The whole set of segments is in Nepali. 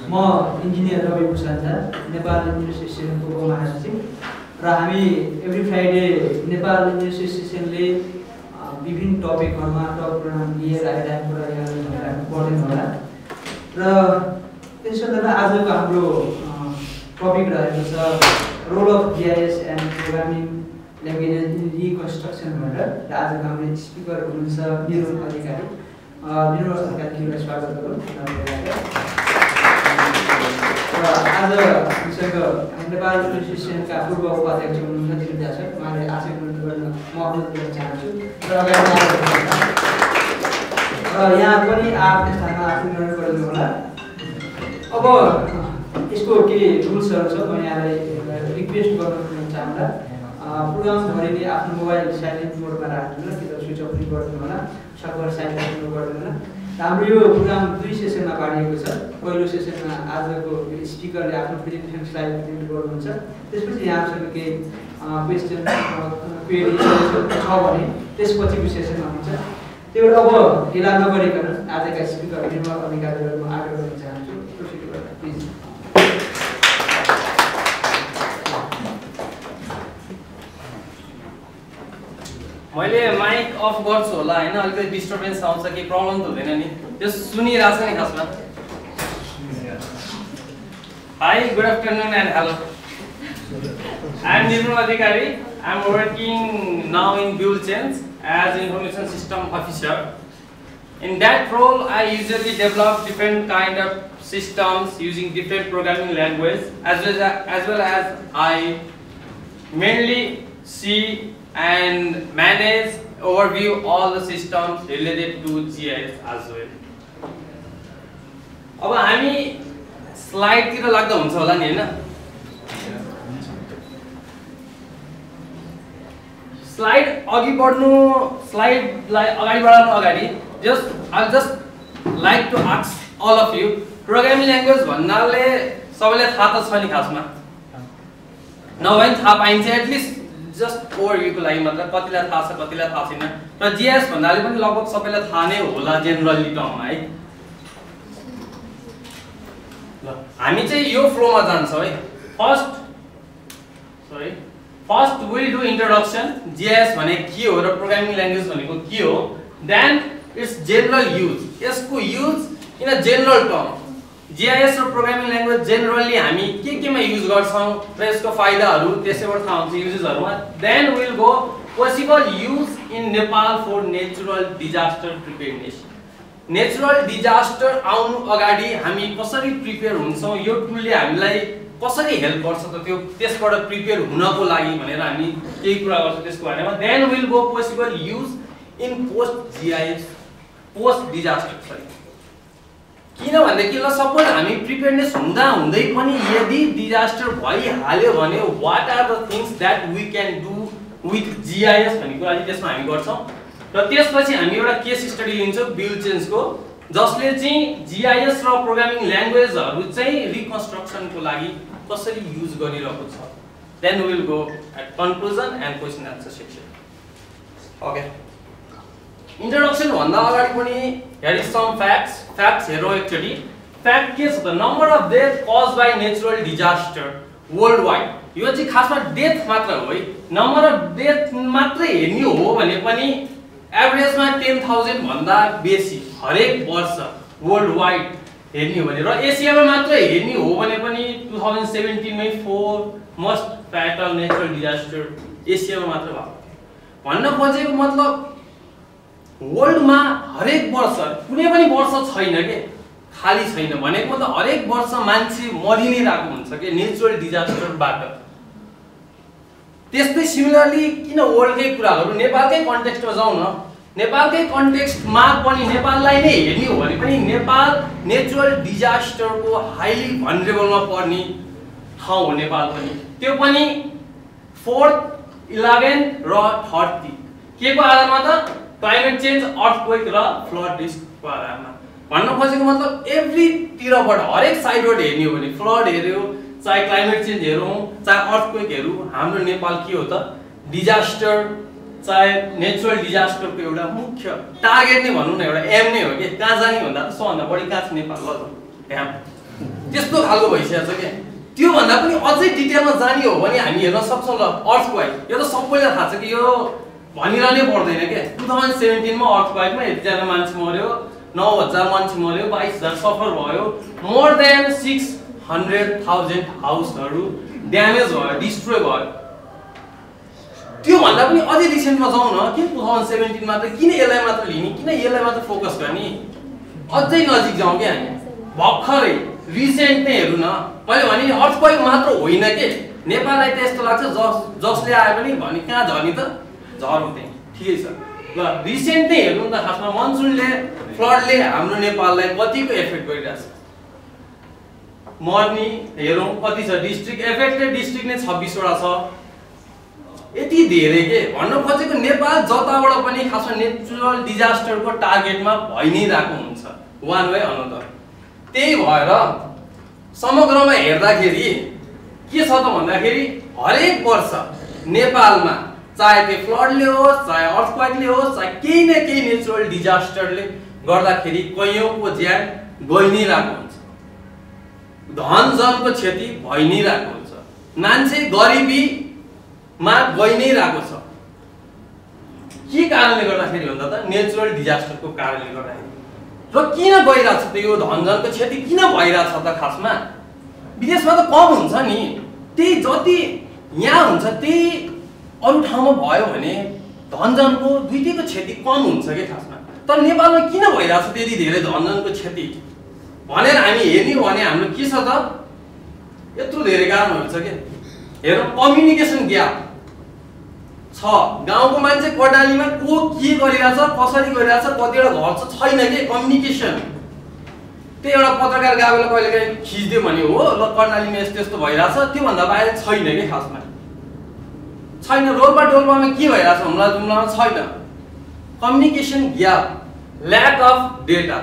म इन्जिनियर रवि भूषण झा, नेपाल इन्जिनियर एसोसिएसनको महासचिव र हामी एभ्री फ्राइडे नेपाल इन्जिनियर एसोसिएसनले विभिन्न टपिकहरुमा प्रोग्राम लिएर आइरहेको कुरा यहाँ पर्दैन होला र त्यसैले आजको हाम्रो टपिक रहेको छ role of GIS and programming languages in reconstruction भनेर। आजको हाम्रो स्पिकर हुनुहुन्छ निरुल अधिकारी। निरुल अधिकारीलाई स्वागत गरौँ। आज हामीसँग नेपाल एसोसिएसनका पूर्व उपाध्यक्ष हुनुहुन्छ दिलदास सर, उहाँले आशय गर्न म अनुरोध गर्न चाहन्छु र अगाडि यहाँ पनि आफ्नो स्थानमा आफू निर्णय गरिदिनु होला। अब यसको के रुल्सहरू छ म यहाँलाई रिक्वेस्ट गर्न चाहन्छु। प्रोग्रामभरिले आफ्नो मोबाइल साइलेन्ट मोडमा राख्नु कि त स्विच अफ पनि गरिदिनु होला, सकभर साइलेन्ट मोड गरिदिनु होला। हाम्रो यो प्रोग्राम 2 सेसनमा बाँडिएको छ। पहिलो सेसनमा आजको स्पिकरले आफ्नो प्रेजेन्टेसन स्लाइड प्रेजेन्ट गर्नुहुन्छ, त्यसपछि यहाँसँग केही क्वेसन क्वेरी छ भने त्यसपछिको सेसनमा हुन्छ। त्यो अब ढिला नगरिकन आजका स्पिकर निर्मल अधिकारीलाई म आग्रह गर्न चाहन्छु। प्लिज। मैले माइक अफ गर्छु होला हैन, अलिकति डिस्टर्बेन्स आउँछ कि प्रब्लम त हुँदैन नि, त्यो सुनिरहेछ नि खासमा। Hi, good afternoon and hello. I am Nirmal Adhikari. I am working now in BullChains as information system officer. In that role, I usually develop different kind of systems using different programming language, as well as I mainly see and manage overview all the systems related to GIS as well. अब हामी स्लाइड तिर लाग्दा हुन्छ होला नि हैन? स्लाइड अघि बढ्नु, स्लाइडलाई अगाडि बढाउनु अगाडि I just like to ask all of you, programming language भन्नाले सबैलाई थाहा त छ नि खासमा, नभए पनि थाहा पाइन्छ एटलिस्ट जस्ट ओभरभ्यूको लागि मात्र, कतिलाई थाहा छ कतिलाई थाहा छैन। र जीआईएस भन्नाले पनि लगभग सबैलाई थाहा नै होला जेनरली टर्ममा है। ल हामी चाहिँ यो फ्लोमा जान्छौँ है। First we'll do introduction, GIS भने के हो र प्रोग्रामिङ ल्याङ्ग्वेज भनेको के हो। देन इट्स जनरल युज, यसको use in a general term. GIS र प्रोग्रामिङ ल्याङ्ग्वेज जेनरली हामी केमा युज गर्छौं र यसको फाइदाहरू त्यसैबाट थाहा हुन्छ युजेसहरुमा। Then we'll go possible use in Nepal for natural disaster preparedness. Natural disaster आउनु अगाडि हामी कसरी प्रिपेयर हुन्छौं, यो टुलले हामीलाई कसरी हेल्प गर्छ त त्यो त्यसबाट प्रिपेयर हुनको लागि भनेर हामी केही कुरा गर्छौं त्यसको बारेमा। Then will go possible use in post GIS, post disaster. किन भन्दाखेरि ल सपोज हामी प्रिपेयरनेस हुँदा हुँदै पनि यदि डिजास्टर भइहाल्यो भने what are the things that we can do with GIS भन्ने कुरा चाहिँ त्यसमा हामी गर्छौं। र त्यसपछि हामी एउटा केस स्टडी लिन्छौं BullChainsको, जसले चाहिँ जीआईएस र प्रोग्रामिङ ल्याङ्ग्वेजहरु चाहिँ रिकन्स्ट्रक्सनको लागि कसरी युज गरिरहेको छ। Then we will go at conclusion and question answer section. Okay, introduction भन्दा अगाडि पनि हियर इज सम फ्याक्ट्स हेरौँ एकचोटी। फ्याक्ट के छ त, number of death cause by natural disaster worldwide. यो चाहिँ खासमा डेथ मात्र हो है, नम्बर अफ डेथ मात्र हेर्ने हो भने पनि एभरेजमा 10,000 भन्दा बेसी हरेक वर्ष वर्ल्ड वाइड हेर्ने हो भने, र एसियामा मात्र हेर्ने हो भने पनि 2017 मै 4 मोस्ट फ्याटल नेचुरल डिजास्टर एसियामा मात्र भएको। भन्न खोजेको मतलब वर्ल्डमा हरेक वर्ष कुनै पनि वर्ष छैन के खाली छैन, भनेको मतलब हरेक वर्ष मान्छे मरि नै रहेको हुन्छ के नेचुरल डिजास्टरबाट। त्यस्तै सिमिलरली किन वर्ल्डकै कुराहरु नेपालकै कन्टेक्स्टमा जाउँ न, नेपालकै कन्टेक्स्टमा पनि नेपाललाई नै हेर्ने हो भने पनि नेपाल नेचुरल डिजास्टरको हाइली भनरेबलमा पर्ने ठाउँ हो नेपाल पनि। त्यो पनि 4th, 11th र 30 के को आधारमा त क्लाइमेट चेन्ज, अर्थक्वेक र फ्लड रिस्कको आधारमा। भन्न खोजेको मतलब एभ्री तिरबाट हरेक साइडबाट हेर्ने हो भने फ्लड हेर्यो, चाहे क्लाइमेट चेन्ज हेरौँ, चाहे अर्थक्वेक हेरौँ, हाम्रो नेपाल के हो त डिजास्टर, चाहे नेचुरल डिजास्टरको एउटा मुख्य टार्गेट नै भनौँ न, एउटा एम नै हो कि कहाँ जाने भन्दा त सबभन्दा बढी कहाँ छ नेपाल ल त्यहाँ। त्यस्तो खालको भइसकेको छ के त्यो भन्दा पनि अझै डिटेलमा जाने हो भने हामी हेर्न सक्छौँ ल अर्थक्वेक यो त सबैलाई थाहा छ कि यो भनिरहनै पर्दैन के 2017 मा अर्थक्वेकमा यतिजना मान्छे मर्यो 9000 मान्छे मर्यो 22000 सफर भयो मोर देन 600,000 हाउसहरू ड्यामेज भयो डिस्ट्रोय भयो त्यो भन्दा पनि अझै रिसेन्टमा जाउँ न किन 2017 मा त किन यसलाई मात्र लिने किन यसलाई मात्र फोकस गर्ने अझै नजिक जाउँ के हामी भर्खरै रिसेन्ट नै हेरौँ न मैले भने अर्थक्वेक मात्र होइन के नेपाललाई त यस्तो लाग्छ जसले आए पनि भने कहाँ झर्ने त झर्ने ठिकै छ ल रिसेन्ट नै हेरौँ त खासमा मनसुनले फ्लडले हाम्रो नेपाललाई कतिको एफेक्ट गरिरहेछ मर्नी हेरौँ कति छ डिस्ट्रिक्ट एफेक्टेड डिस्ट्रिक्ट नै 26 वटा छ यति धेरै के भन्न खोजेको नेपाल जताबाट पनि खासमा नेचुरल डिजास्टरको टार्गेटमा भइ नै रहेको हुन्छ वान वे अनदर त्यही भएर समग्रमा हेर्दाखेरि के छ त भन्दाखेरि हरेक वर्ष नेपालमा चाहे त्यो फ्लडले होस् चाहे अर्थक्वेकले होस् चाहे केही न केही नेचुरल डिजास्टरले गर्दाखेरि कयौंको ज्यान गइ नै रहेको हुन्छ धन जनको क्षति भइ नै रहेको हुन्छ मान्छे गरिबीमा गइ नै रहेको छ के कारणले गर्दाखेरि भन्दा त नेचुरल डिजास्टरको कारणले गर्दाखेरि र किन गइरहेछ त यो धन जनको क्षति किन भइरहेछ त खासमा विदेशमा त कम हुन्छ नि त्यही जति यहाँ हुन्छ त्यही अरु ठाउँमा भयो भने धन जनको दुईटैको क्षति कम हुन्छ के खासमा तर नेपालमा किन भइरहेछ त्यति धेरै धन जनको क्षति भनेर हामी हेर्ने भने हाम्रो के छ त यत्रो धेरै कारणहरु छ के हेरौँ कम्युनिकेसन ग्याप छ गाउँको मान्छे कोडालीमा को के गरिरहेछ कसरी गरिरहेछ कतिवटा घर छ छैन के कम्युनिकेसन त्यो एउटा पत्रकार गावेला कहिलेकाहीँ खिच्दियो भने हो ल कर्णालीमा यस्तो यस्तो भइरहेछ त्यो भन्दा बाहिर छैन के खासमा छैन रोल्पा डोल्पामा के भइरहेछ हुम्ला जुम्लामा छैन communication gap lack of data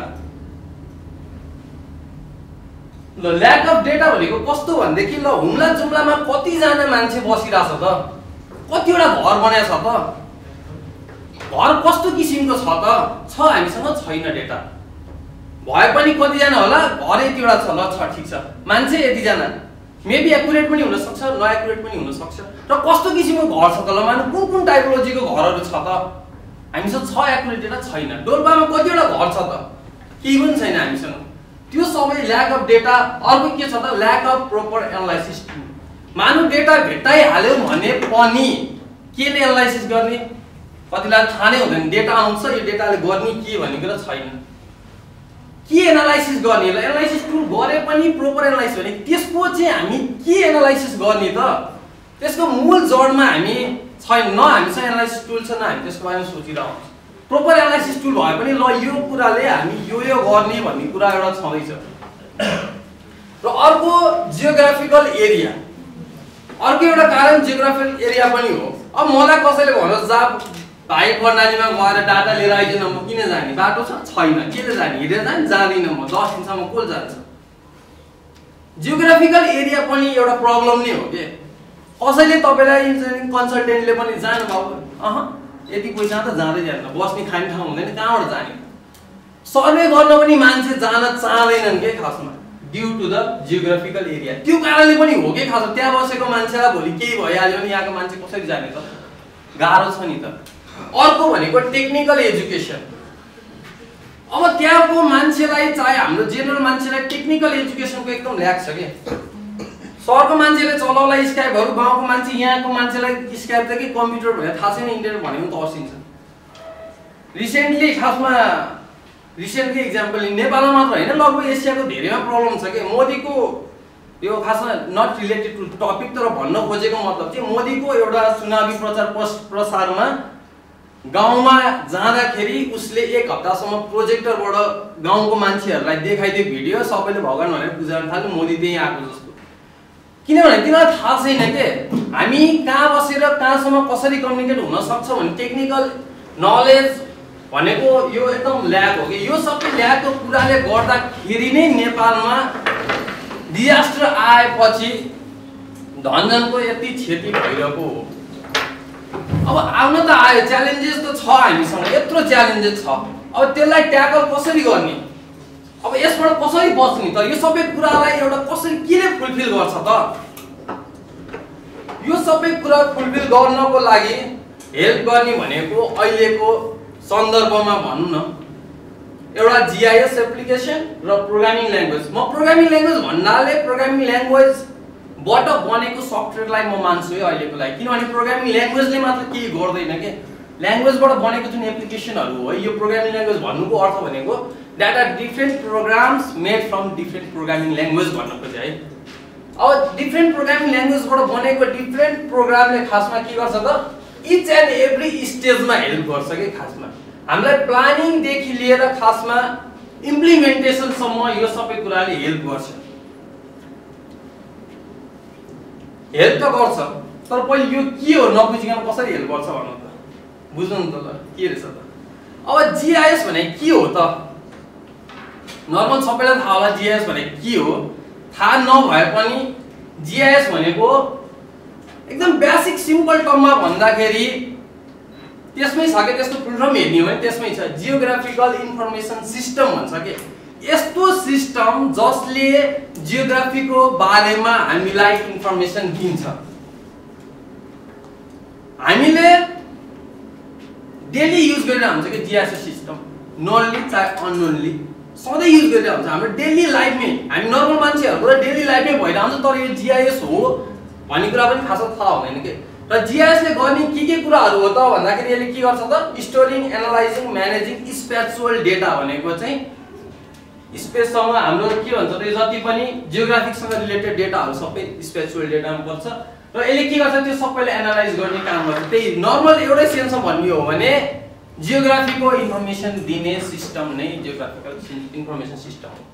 ल ल्याक अफ डेटा भनेको कस्तो भन्देखि ल हुम्ला जुम्लामा कतिजना मान्छे बसिरहेछ त कतिवटा घर बनाएको छ त घर कस्तो किसिमको छ त छ हामीसँग छैन डेटा भए पनि कतिजना होला घर यतिवटा छ ल छ ठीक छ मान्छे यतिजना मेबी एक्युरेट पनि हुन सक्छ नएक्युरेट पनि हुन सक्छ र कस्तो किसिमको घर छ त ल मानु कुन कुन टाइपोलोजीको घरहरू छ त हामीसँग छ एक्युरेट डेटा छैन डोल्पामा कतिवटा घर छ त केही पनि छैन हामीसँग त्यो सबै ल्याक अफ डेटा अर्को के छ त ल्याक अफ प्रोपर एनालाइसिस मानु डेटा भेटाइहाल्यो भने पनि केले एनालाइसिस गर्ने कतिलाई थाहा नै हुँदैन डेटा आउँछ यो डेटाले गर्ने के भन्ने कुरा छैन के एनालाइसिस गर्ने ल एनालाइसिस टुल गरे पनि प्रोपर एनालाइसिस भने त्यसको चाहिँ हामी के एनालाइसिस गर्ने त त्यसको मूल जडमा हामी छैन न हामीसँग एनालाइसिस टुल छ न हामी त्यसको बारेमा सोचिरहेको प्रोपर एनालाइसिस टुल भए पनि ल यो कुराले हामी यो गर्ने भन्ने कुरा एउटा छँदैछ र अर्को जियोग्राफिकल एरिया अर्को एउटा कारण जियोग्राफिकल एरिया पनि हो अब मलाई कसैले भन्छ जा भाइ कर्णालीमा गएर डाटा लिएर आइज न म किन जाने बाटो छ छैन केले जाने हिँडेर जाने जाँदिन म 10 दिनसम्म कोल जान्छ जियोग्राफिकल एरिया पनि एउटा प्रब्लम नै हो के कसैले तपाईलाई इन्जिनियरिङ कन्सल्टेन्टले पनि जानु बाबु यति पैसा त जाँदै जान्छ बस्ने खाने ठाउँ हुँदैन कहाँबाट जाने सर्वे गर्न पनि मान्छे जान चाहदैनन् के खासमा due to the geographical area त्यो कारणले पनि हो के खास त्यहाँ बसेको मान्छेलाई भोलि केही भइहाल्यो भने यहाँको मान्छे कसरी जाने त गाह्रो छ नि त अर्को भनेको टेक्निकल एजुकेसन अब त्यहाँको मान्छेलाई चाहे हाम्रो जेनरल मान्छेलाई टेक्निकल एजुकेसनको एकदम ल्याक छ के सहरको मान्छेले चलाउला स्काइपहरु गाउँको मान्छे यहाँको मान्छेलाई स्काइप त के कम्प्युटर भनेर थाहा छैन इन्टरनेट भनेको त असिन्छ रिसेन्टली खासमा रिसेन्टली एक्जाम्पल नेपालमा मात्र हैन लगभग एसियाको धेरैमा प्रब्लम छ के मोदीको यो खासमा नट रिलेटेड टु टपिक तर भन्न खोजेको मतलब चाहिँ मोदीको एउटा चुनावी प्रचार प्रसारमा गाउँमा जाँदाखेरि उसले एक हप्तासम्म प्रोजेक्टरबाट गाउँको मान्छेहरूलाई देखाइदियो भिडियो सबैले भगवान भनेर पूजा गर्न थाल्यो मोदी त्यही आएको जस्तो किनभने तिनीलाई थाहा छैन के हामी कहाँ बसेर कहाँसम्म कसरी कम्युनिकेट हुन सक्छ भन्ने टेक्निकल नलेज भनेको यो एकदम ल्याक हो कि यो सबै ल्याकको कुराले गर्दाखेरि नै नेपालमा डिजास्टर आएपछि धनजनको यति क्षति भइरहेको हो अब आउन त आयो च्यालेन्जेस त छ हामीसँग यत्रो च्यालेन्जेस छ अब त्यसलाई ट्याकल कसरी गर्ने अब यसबाट कसरी बच्ने त? यो सबै कुरालाई एउटा कसरी केले फुलफिल गर्छ त? यो सबै कुरा फुलफिल गर्नको लागि हेल्प गर्ने भनेको अहिलेको सन्दर्भमा भनौं न एउटा GIS एप्लिकेसन र प्रोग्रामिङ ल्याङ्ग्वेज। म प्रोग्रामिङ ल्याङ्ग्वेज भन्नाले प्रोग्रामिङ ल्याङ्ग्वेज बाट बनेको सफ्टवेयरलाई म मान्छु है अहिलेको लागि, किनभने प्रोग्रामिङ ल्याङ्ग्वेजले मात्र केही गर्दैन के। ल्याङ्ग्वेजबाट बनेको जुन एप्लिकेसनहरु हो यो प्रोग्रामिङ ल्याङ्ग्वेज भन्नुको अर्थ भनेको that are different programs made from different programming language भन्न खोजे है। अब डिफरेन्ट प्रोग्रामिङ ल्याङ्ग्वेजबाट बनेको डिफरेन्ट प्रोग्रामले खासमा के गर्छ त? इच एन्ड एभ्री स्टेजमा हेल्प गर्छ के खासमा। हामीलाई प्लानिङ देखि लिएर खासमा इम्प्लिमेन्टेसन सम्म यो सबै कुराले हेल्प गर्छ। हेल्प त गर्छ, तर पहिले यो के हो नबुझिकन कसरी हेल्प गर्छ भन्नु त बुझ्नु नि त ल के रहेछ त। अब GIS भने के हो त? नर्मल सबैलाई थाहा होला GIS भने के हो। थाहा नभए पनि GIS भनेको एकदम बेसिक सिम्पल टर्ममा भन्दाखेरि त्यसमै छ के। त्यस्तो फुल फर्म हेर्ने हो भने त्यसमै छ जियोग्राफिकल इन्फर्मेसन सिस्टम भन्छ के। यस्तो सिस्टम जसले जियोग्राफीको बारेमा हामीलाई इन्फर्मेसन दिन्छ। हामीले डेली युज गरिरहेको हुन्छ के GIS सिस्टम, नोनली चाहे अननोनली सधैँ युज गरिरहेको हुन्छ हाम्रो डेली लाइफमै। हामी नर्मल मान्छेहरुको डेली लाइफमै भइरहेको हुन्छ, तर यो GIS हो भन्ने कुरा पनि खासै थाहा हुँदैन के। र GIS ले गर्ने के कुराहरु हो त भन्दाखेरि यसले के गर्छ त? Storing, analysing, managing spatial data भनेको चाहिँ स्पेससँग हाम्रो के भन्छ त जति पनि जियोग्राफिकसँग रिलेटेड डेटाहरु सबै स्पेटियल डेटामा पर्छ र यसले के गर्छ त्यो सबैले एनालाइज गर्ने काम गर्छ। त्यही नर्मल एउटै सेन्समा भन्ने हो भने जियोग्राफीको इन्फर्मेसन दिने सिस्टम नै जियोग्राफिकल इन्फर्मेसन सिस्टम हो।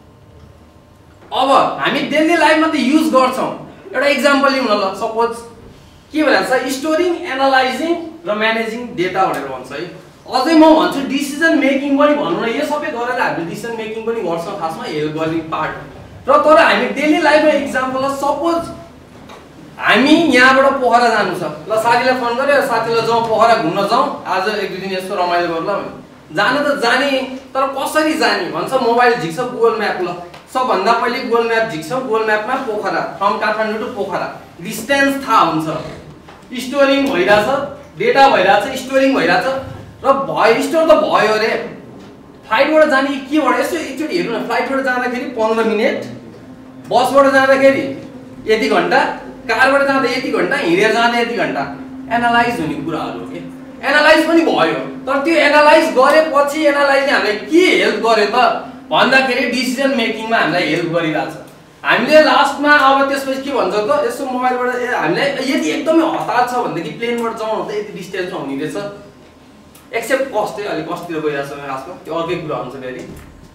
अब हामी डेली लाइफमा त युज गर्छौं। एउटा एक्जाम्पल लिउँ न ल। सपोज के भन्छ स्टोरिङ, एनालाइजिङ र म्यानेजिङ डेटा भनेर भन्छ है। अझै म भन्छु डिसिजन मेकिङ पनि भन्नु न। यो सबै गरेर हामी डिसिजन मेकिङ पनि गर्छौं खासमा हेल्प गर्ने पार्ट। र तर हामी डेली लाइफमा एक्जाम्पल सपोज हामी यहाँबाट पोखरा जानु छ ल, साथीलाई फोन गर्यो साथीलाई जाउँ पोखरा घुम्न जाउँ आज एक दुई दिन यस्तो रमाइलो गरौँ ल। जान त जाने, तर कसरी जाने भन्छ मोबाइल झिक्छ गुगल म्याप ल। सबभन्दा पहिले गुगल म्याप झिक्छौँ, गुगल म्यापमा Pokhara from Kathmandu to Pokhara distance थाहा हुन्छ, स्टोरिङ भइराछ, डेटा भइराछ, स्टोरिङ भइराछ र स्टोर त भयो रे। फ्लाइटबाट जाने केबाट यसो एकचोटि हेर्नु न। फ्लाइटबाट जाँदाखेरि 15 मिनेट, बसबाट जाँदाखेरि यति घण्टा, कारबाट जाँदा यति घण्टा, हिँडेर जाँदा यति घण्टा। एनालाइज हुने कुराहरु हो के। एनालाइज पनि भयो, तर त्यो एनालाइज गरेपछि एनालाइजले हामीलाई के हेल्प गर्यो त भन्दाखेरि डिसिजन मेकिङमा हामीलाई हेल्प गरिरहेछ। हामीले लास्टमा अब त्यसपछि के भन्छ त यसो मोबाइलबाट हामीलाई यदि एकदमै हतार छ भनेदेखि प्लेनबाट जाउँ त यति डिस्टेन्समा हुने रहेछ। एक्सेप्ट कस्ट अलि कस्टतिर गइरहेछ खासमा त्यो अर्कै कुरा हुन्छ फेरि।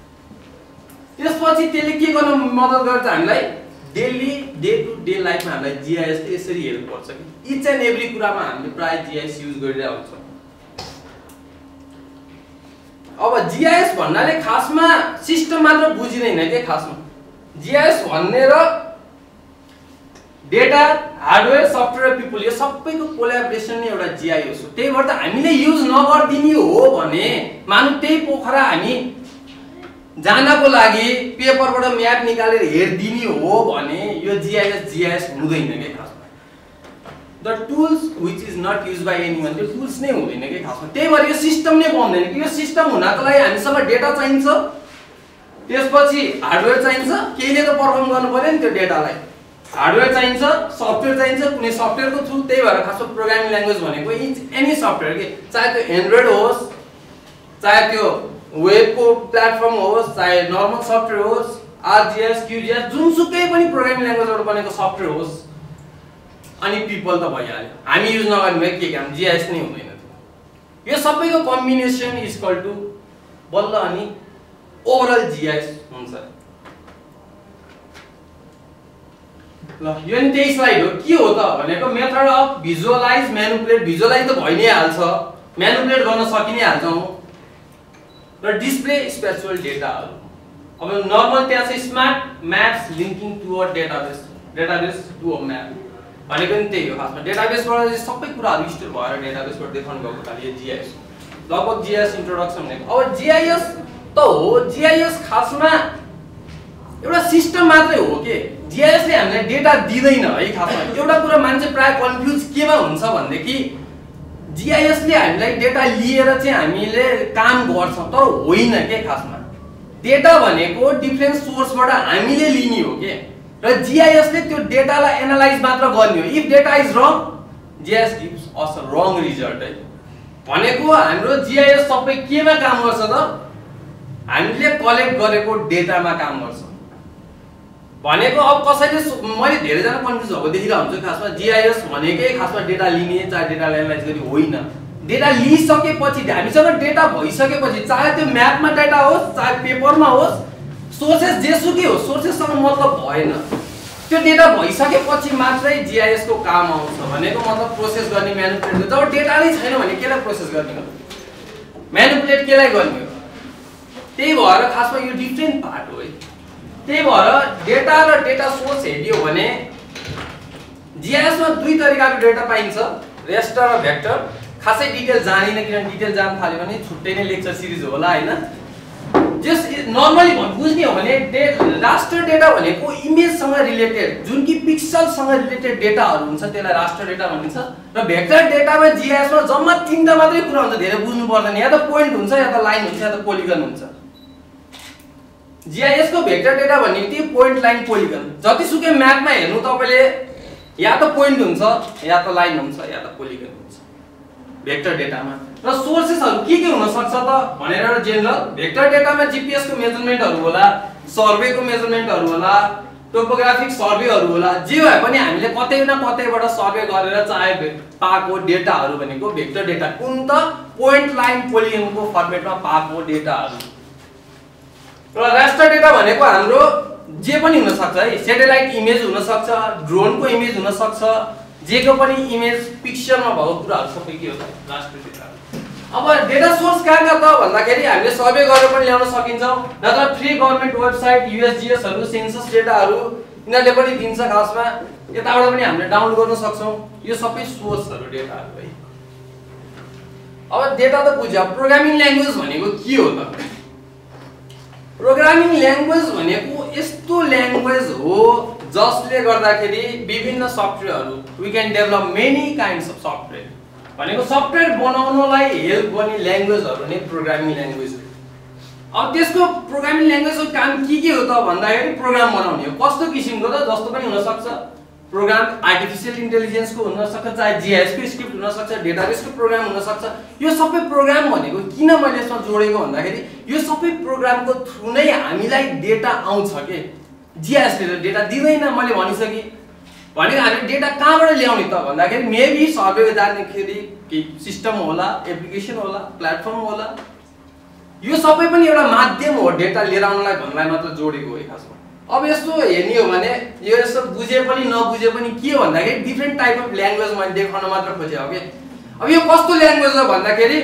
त्यसपछि त्यसले के गर्न मद्दत गर्छ हामीलाई डेली डे टु डे लाइफमा हामीलाई GIS ले यसरी हेल्प गर्छ कि इच एन्ड एभ्री कुरामा हामीले प्राय GIS युज गरिरहेको हुन्छौँ। अब GIS भन्नाले खासमा सिस्टम मात्र बुझिदैन के। खासमा GIS भन्ने र डेटा, हार्डवेयर, सफ्टवेयर, पिपल यो सबैको कोल्याबोरेसन नै एउटा GIS हो। त्यही भएर त हामीले युज नगर्दिने हो भने मानौ त्यही पोखरा हामी जानको लागि पेपरबाट म्याप निकालेर हेर्दिने हो भने यो GIS हुँदैन के खासमा। The tools which is not used by anyone त्यो टुल्स नै हुँदैन के खासमा। त्यही भएर यो सिस्टम नै बन्दैन कि। यो सिस्टम हुनको लागि हामीसँग डेटा चाहिन्छ, त्यसपछि हार्डवेयर चाहिन्छ, केहीले त परफर्म गर्नु पर्यो नि त्यो डेटालाई। हार्डवेयर चाहिन्छ, सफ्टवेयर चाहिन्छ, कुनै सफ्टवेयरको थ्रु। त्यही भएर खासमा प्रोग्रामिङ ल्याङ्ग्वेज भनेको एनी सफ्टवेयर के, चाहे त्यो एन्ड्रोइड होस्, चाहे त्यो वेबको प्लेटफर्म होस्, चाहे नर्मल सफ्टवेयर होस्, ArcGIS, QGIS जुनसुकै पनि प्रोग्रामिङ ल्याङ्ग्वेजबाट बनेको सफ्टवेयर होस्, अनि पिपल त भइहाल्यो। हामी युज नगर्ने भए के काम GIS नै हुँदैन। यो सबैको कम्बिनेसन इज इक्वल टु बल्ल अनि ओभरअल GIS हुन्छ। ल यो नि त्यही स्लाइड हो। के हो त भनेको method of visualise, manipulate. Visualise त भइ नै हाल्छ, म्यानिपुलेट गर्न सकि नै हाल्छौँ र डिस्प्ले स्पेटियल डेटाहरु। अब नर्मल त्यहाँ चाहिँ smart maps linking to a database, database to a map भनेको नि त्यही हो खासमा। डेटाबेसबाट सबै कुराहरु स्टोर भएर डेटाबेसबाट देखाउनु भएको खाली GIS लगभग GIS इन्ट्रोडक्सन भनेको। अब GIS त हो, GIS खासमा एउटा सिस्टम मात्रै हो के जीआईएस ले हामीलाई डेटा दिदैन है खासमा एउटा कुरा मान्छे प्राय कन्फ्युज केमा हुन्छ भन्देखि जीआईएस ले हामीलाई डेटा लिएर चाहिँ हामीले काम गर्छौं तर होइन के खासमा डेटा भनेको डिफरेन्ट सोर्सबाट हामीले लिने हो के र जीआईएस ले त्यो डेटालाई एनालाइज मात्र गर्ने हो if data is wrong GIS gives us a wrong result है भनेको हाम्रो जीआईएस सबै केमा काम गर्छ त हामीले कलेक्ट गरेको डेटामा काम गर्छ भनेको अब कसैले मैले धेरै जना कन्फ्युज भएको देखिरहेको हुन्छु खासमा जीआईएस भनेकै खासमा डेटा लिने चाहे डेटा एनालाइज गर्ने होइन डेटा लिइसकेपछि हामीसँग डेटा भइसकेपछि चाहे त्यो म्यापमा डेटा होस् चाहे पेपरमा होस् सोर्सेस जेसुकै होस् सोर्सेससँग मतलब भएन त्यो डेटा भइसकेपछि मात्रै जीआईएस को काम आउँछ भनेको मतलब प्रोसेस गर्ने म्यानिपुलेट जब डेटा नै छैन भने केलाई प्रोसेस गर्ने हो म्यानिपुलेट केलाई गर्ने हो त्यही भएर खासमा यो डिफरेन्ट पार्ट हो है त्यही भएर डेटा र डेटा सोर्स हेर्यो भने जीआईएस मा दुई तरिकाको डेटा पाइन्छ रेस्टर र भेक्टर खासै डिटेल जानिन किन डिटेल जान थाल्यो भने छुट्टै नै लेक्चर सिरिज होला हैन जस नर्मली बुझ्ने हो भने राष्ट्र डेटा भनेको इमेजसँग रिलेटेड जुन कि पिक्सलसँग रिलेटेड डेटाहरु हुन्छ त्यसलाई राष्ट्र डेटा भनिन्छ र भेक्टर डेटामा जीआईएस मा जम्मा तीनटा मात्रै कुरा हुन्छ धेरै बुझ्नु पर्दैन या त पोइन्ट हुन्छ या त लाइन हुन्छ या त पोलिगन हुन्छ जीआईएस को भेक्टर डेटा भनेको पोइन्ट लाइन पोलिगन जतिसुकै म्यापमा हेर्नु तपाईले या त पोइन्ट हुन्छ या त लाइन हुन्छ या त पोलिगन हुन्छ भेक्टर डेटामा र सोर्सेसहरु के हुन सक्छ त भनेर एउटा जेनरल भेक्टर डेटामा जीपीएस को मेजरमेन्टहरु होला सर्वे को मेजरमेन्टहरु होला टोपोग्राफिक सर्वेहरु होला जे भए पनि हामीले कतै न कतैबाट सर्वे गरेर चाहे पाएको डेटाहरु भनेको भेक्टर डेटा कुन त पोइन्ट लाइन पोलिगनको फर्मेटमा पाएको डेटाहरु र राष्ट्र डेटा भनेको हाम्रो जे पनि हुन सक्छ है सैटेलाइट इमेज हुन सक्छ ड्रोन को इमेज हुन सक्छ जेको पनि इमेज पिक्चरमा भएको कुराहरु सबै के हो राष्ट्र डेटा अब डेटा सोर्स कहाँका त भन्दाखेरि हामीले सर्वे गरेर पनि ल्याउन सकिन्छ नत्र फ्री गभर्नमेन्ट वेबसाइट यूएसजीएस हरु सेन्सस डेटाहरु यिनीहरुले पनि दिन्छ खासमा यताबाट पनि हामीले डाउनलोड गर्न सक्छौं यो सबै सोर्सहरु डेटाहरु है अब डेटा त बुझ्यो प्रोग्रामिङ ल्याङ्ग्वेज भनेको के हो त प्रोग्रामिङ ल्याङ्ग्वेज भनेको यस्तो ल्याङ्ग्वेज हो जसले गर्दाखेरि विभिन्न सफ्टवेयरहरु we can develop many kinds of software भनेको सफ्टवेयर बनाउनलाई हेल्प गर्ने ल्याङ्ग्वेजहरु नै प्रोग्रामिङ ल्याङ्ग्वेज हो अब त्यसको प्रोग्रामिङ ल्याङ्ग्वेजको काम के हो त भन्दाखेरि प्रोग्राम बनाउने हो कस्तो किसिमको त जस्तो पनि हुन सक्छ प्रोग्राम आर्टिफिशियल इन्टेलिजेन्स को हुन सक्छ चाहे जीआईएस को स्क्रिप्ट हुन सक्छ डेटाबेस को प्रोग्राम हुन सक्छ यो सबै प्रोग्राम भनेको किन मैले यसमा जोडेको भन्दाखेरि यो सबै प्रोग्रामको थ्रु नै हामीलाई डेटा आउँछ के जीआईएस ले डेटा दिदैन मैले भनिसके भनेको हामी डेटा कहाँबाट ल्याउने त भन्दाखेरि मेबी सर्वे जान्दाखेरि के सिस्टम होला एप्लिकेसन होला प्लेटफर्म होला यो सबै पनि एउटा माध्यम हो डेटा लिएर आउनलाई भन्नलाई मात्र जोडेको हो खासमा अब यस्तो हेर्ने हो भने यो यस्तो बुझे पनि नबुझे पनि के हो भन्दाखेरि डिफरेन्ट टाइप अफ ल्याङ्ग्वेज मैले देखाउन मात्र खोजे हो के अब यो कस्तो ल्याङ्ग्वेज हो भन्दाखेरि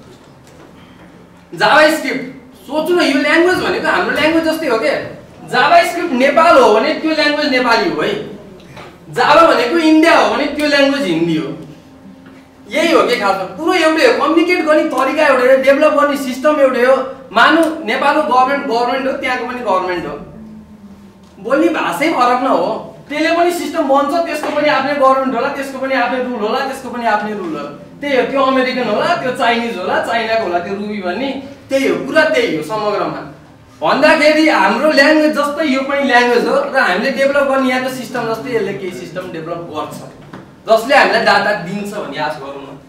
जावास्क्रिप्ट सोच्नु न यो ल्याङ्ग्वेज भनेको हाम्रो ल्याङ्ग्वेज जस्तै हो के जावास्क्रिप्ट नेपाल हो भने त्यो ल्याङ्ग्वेज नेपाली हो है जावा भनेको इन्डिया हो भने त्यो ल्याङ्ग्वेज हिन्दी हो यही हो के खासमा पुरो एउटै हो कम्युनिकेट गर्ने तरिका एउटै हो डेभलप गर्ने सिस्टम एउटै हो मानु नेपालको गभर्नमेन्ट हो त्यहाँको पनि गभर्नमेन्ट हो बोली भाषै फरक न हो त्यसले पनि सिस्टम बन्छ त्यसको पनि आफ्नै गभर्नमेन्ट होला त्यसको पनि आफ्नै रुल होला त्यसको पनि आफ्नै रुल होला त्यही हो त्यो अमेरिकन होला त्यो चाइनिज होला चाइनाको होला त्यो रुबी भन्ने त्यही हो कुरा त्यही हो समग्रमा भन्दाखेरि हाम्रो ल्याङ्ग्वेज जस्तै यो पनि ल्याङ्ग्वेज हो र हामीले डेभलप गर्ने यहाँको सिस्टम जस्तै यसले केही सिस्टम डेभलप गर्छ जसले हामीलाई डाटा दिन्छ भन्ने आश गरौँ न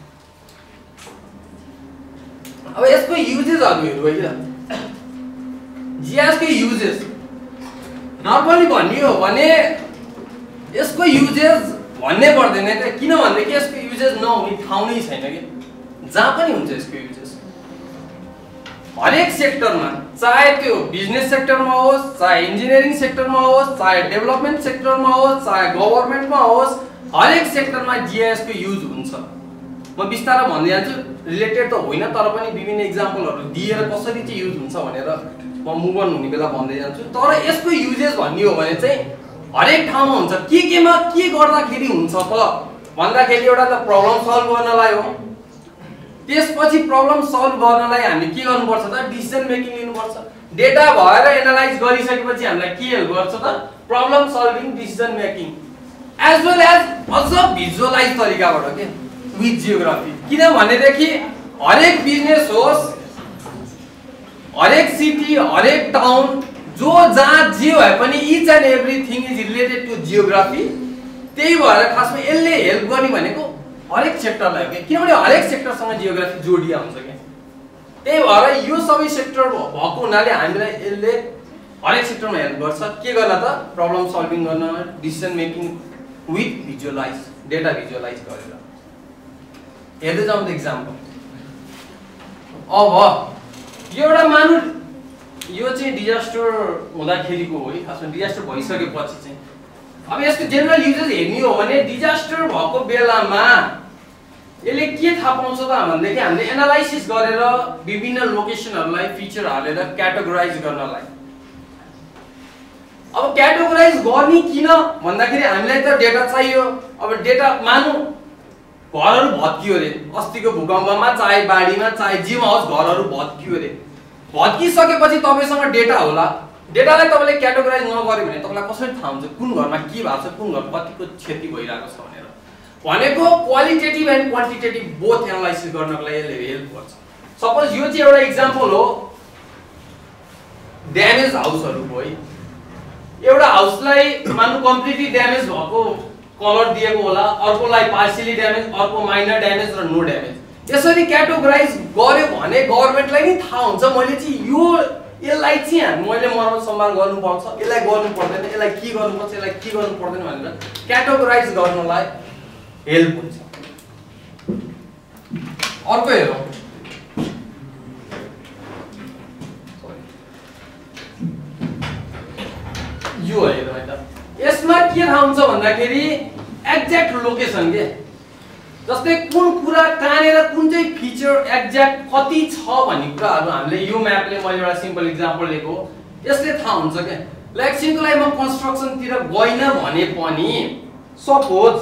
अब यसको युजेसहरु हेरौँ है जीआईएस को युजेस नर्मली भन्ने हो भने यसको युजेस भन्ने पर्दैन के किन भन्दाखेरि यसको युजेस नहुने ठाउँ नै छैन के जहाँ पनि हुन्छ यसको युजेस हरेक सेक्टरमा चाहे त्यो बिजनेस सेक्टरमा होस् चाहे इन्जिनियरिङ सेक्टरमा होस् चाहे डेभलपमेन्ट सेक्टरमा होस् चाहे गभर्नमेन्टमा होस् हरेक सेक्टरमा जीआईएस को युज हुन्छ म बिस्तारै भन्दै जान्छु रिलेटेड त होइन तर पनि विभिन्न एक्जाम्पलहरु दिएर कसरी चाहिँ युज हुन्छ भनेर म मुभ अन हुने बेला भन्दै जान्छु तर यसको युजेस भन्ने हो भने चाहिँ हरेक ठाउँमा हुन्छ केमा के गर्दाखेरि हुन्छ त भन्दाखेरि एउटा त प्रब्लम सल्भ गर्नलाई हो त्यसपछि प्रब्लम सल्भ गर्नलाई हामी के गर्नुपर्छ त डिसिजन मेकिङ लिनुपर्छ डेटा भएर एनालाइज गरिसकेपछि हामीलाई के हेल्प गर्छ त problem solving decision making as well as अझ भिजुअलाइज तरिकाबाट के विथ जियोग्राफी किनभनेदेखि हरेक बिजनेस होस् हरेक सिटी हरेक टाउन जो जहाँ जे भए पनि each and everything is related to geography त्यही भएर खासमा यसले हेल्प गर्ने भनेको हरेक सेक्टरलाई हो के किनभने हरेक सेक्टरसँग जियोग्राफी जोडिया हुन्छ के त्यही भएर यो सबै सेक्टर भएको हुनाले हामीलाई यसले हरेक सेक्टरमा हेल्प गर्छ के गर्न त प्रब्लम सल्भिङ गर्न decision making with visualize data visualize गरेर हेर्दै जाउँ त इक्जाम्पल अब यो एउटा मानु यो चाहिँ डिजास्टर हुँदाखेरिको हो है खासमा डिजास्टर भइसकेपछि चाहिँ अब यसको जेनरल युजेस हेर्ने हो भने डिजास्टर भएको बेलामा यसले के थाहा पाउँछ त भन्दाखेरि हामीले एनालाइसिस गरेर विभिन्न लोकेसनहरूलाई फिचर हालेर क्याटेगोराइज गर्नलाई अब क्याटेगोराइज गर्ने किन भन्दाखेरि हामीलाई त डेटा चाहियो अब डेटा मानु घरहरू भत्कियो रे अस्तिको भूकम्पमा चाहे बाढीमा चाहे जेमा होस् घरहरू भत्कियो रे भत्किसकेपछि तपाईसँग डेटा होला डेटालाई तपाईले क्याटेगोराइज नगर्यो भने तपाईलाई कसरी थाहा हुन्छ कुन घरमा के भएको छ कुन घर कतिको क्षति भइरहेको छ भनेको qualitative and quantitative both analysis गर्नको लागि यसले हेल्प गर्छ सपोज यो चाहिँ एउटा इक्जाम्पल हो ड्यामेज हाउसहरुको है एउटा हाउसलाई मान्नु कम्प्लिटली ड्यामेज भएको कलर दिएको होला अर्कोलाई पार्शियली ड्यामेज अर्को माइनर ड्यामेज र नो ड्यामेज यसरी क्याटेगोराइज गर्यो भने गभर्नमेन्टलाई नि थाहा हुन्छ मैले चाहिँ यो यसलाई चाहिँ मैले मर्मत सम्भाल गर्नुपर्छ यसलाई गर्नु पर्दैन यसलाई के गर्नुपर्छ यसलाई के गर्नु पर्दैन भनेर क्याटेगोराइज गर्नलाई हेल्प हुन्छ अर्को हेरौँ यो हेरौँ है त यसमा के थाहा हुन्छ भन्दाखेरि एक्ज्याक्ट लोकेसन के जस्तै कुन कुरा कहाँनेर कुन चाहिँ फिचर एक्ज्याक्ट कति छ भन्ने कुराहरु हामीले यो म्यापले मैले एउटा सिम्पल एक्जाम्पल लिएको यसले थाहा हुन्छ के लेक्सिनको लागि म कन्स्ट्रक्सन तिर गइन भने पनि सपोज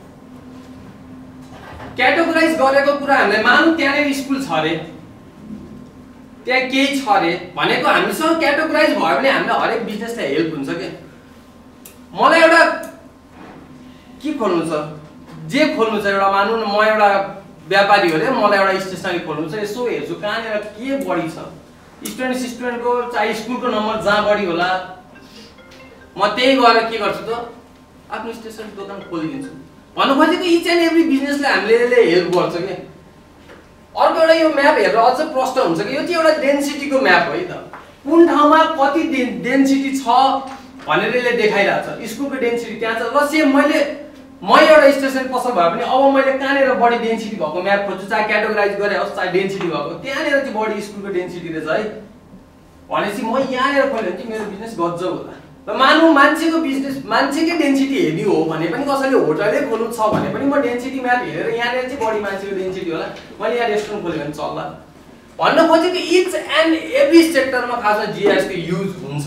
क्याटेगोराइज गरेको कुरा हामीले मानौ त्यहाँ स्कुल छ रे त्यहाँ केही छ रे भनेको हामीसँग क्याटेगोराइज भयो भने हामीले हरेक बिजनेसलाई हेल्प हुन्छ के मलाई एउटा के खोल्नु छ जे खोल्नु छ एउटा मानौ न म एउटा व्यापारी हो रे मलाई एउटा स्टेशनरी खोल्नु छ यसो हेर्छु कहाँनेर के बढी छ स्टुडेन्टको चाहे स्कुलको नम्बर जहाँ बढी होला म त्यही गएर के गर्छु त आफ्नो स्टेशनरी दोकान खोलिदिन्छु भन्नु खोजेको इच एन्ड एभ्री बिजनेसलाई हामीले हेल्प गर्छ के अर्को एउटा यो म्याप हेरेर अझ प्रश्न हुन्छ कि यो चाहिँ एउटा डेन्सिटीको म्याप हो है त कुन ठाउँमा कति डेन्सिटी छ भनेर यसले देखाइरहेछ स्कुलको डेन्सिटी त्यहाँ छ ल सेम म एउटा स्टेसन पसल भए पनि अब मैले कहाँनेर बढी डेन्सिटी भएको म्याप खोज्छु चाहे क्याटेगोराइज गरे होस् चाहे डेन्सिटी भएको त्यहाँनेर चाहिँ बढी स्कुलको डेन्सिटी रहेछ है भनेपछि म यहाँनेर खोल्यो भने चाहिँ मेरो बिजनेस गज्जब होला र मानौ मान्छेको बिजनेस मान्छेकै डेन्सिटी हेर्ने हो भने पनि कसैले होटलै खोल्नु छ भने पनि म डेन्सिटी म्याप हेरेर यहाँनेर चाहिँ बढी मान्छेको डेन्सिटी होला मैले यहाँ रेस्टुरेन्ट खोल्यो भने चल्ला भन्न खोजेको इच एन्ड एभ्री सेक्टरमा खासमा जीआईएस को युज हुन्छ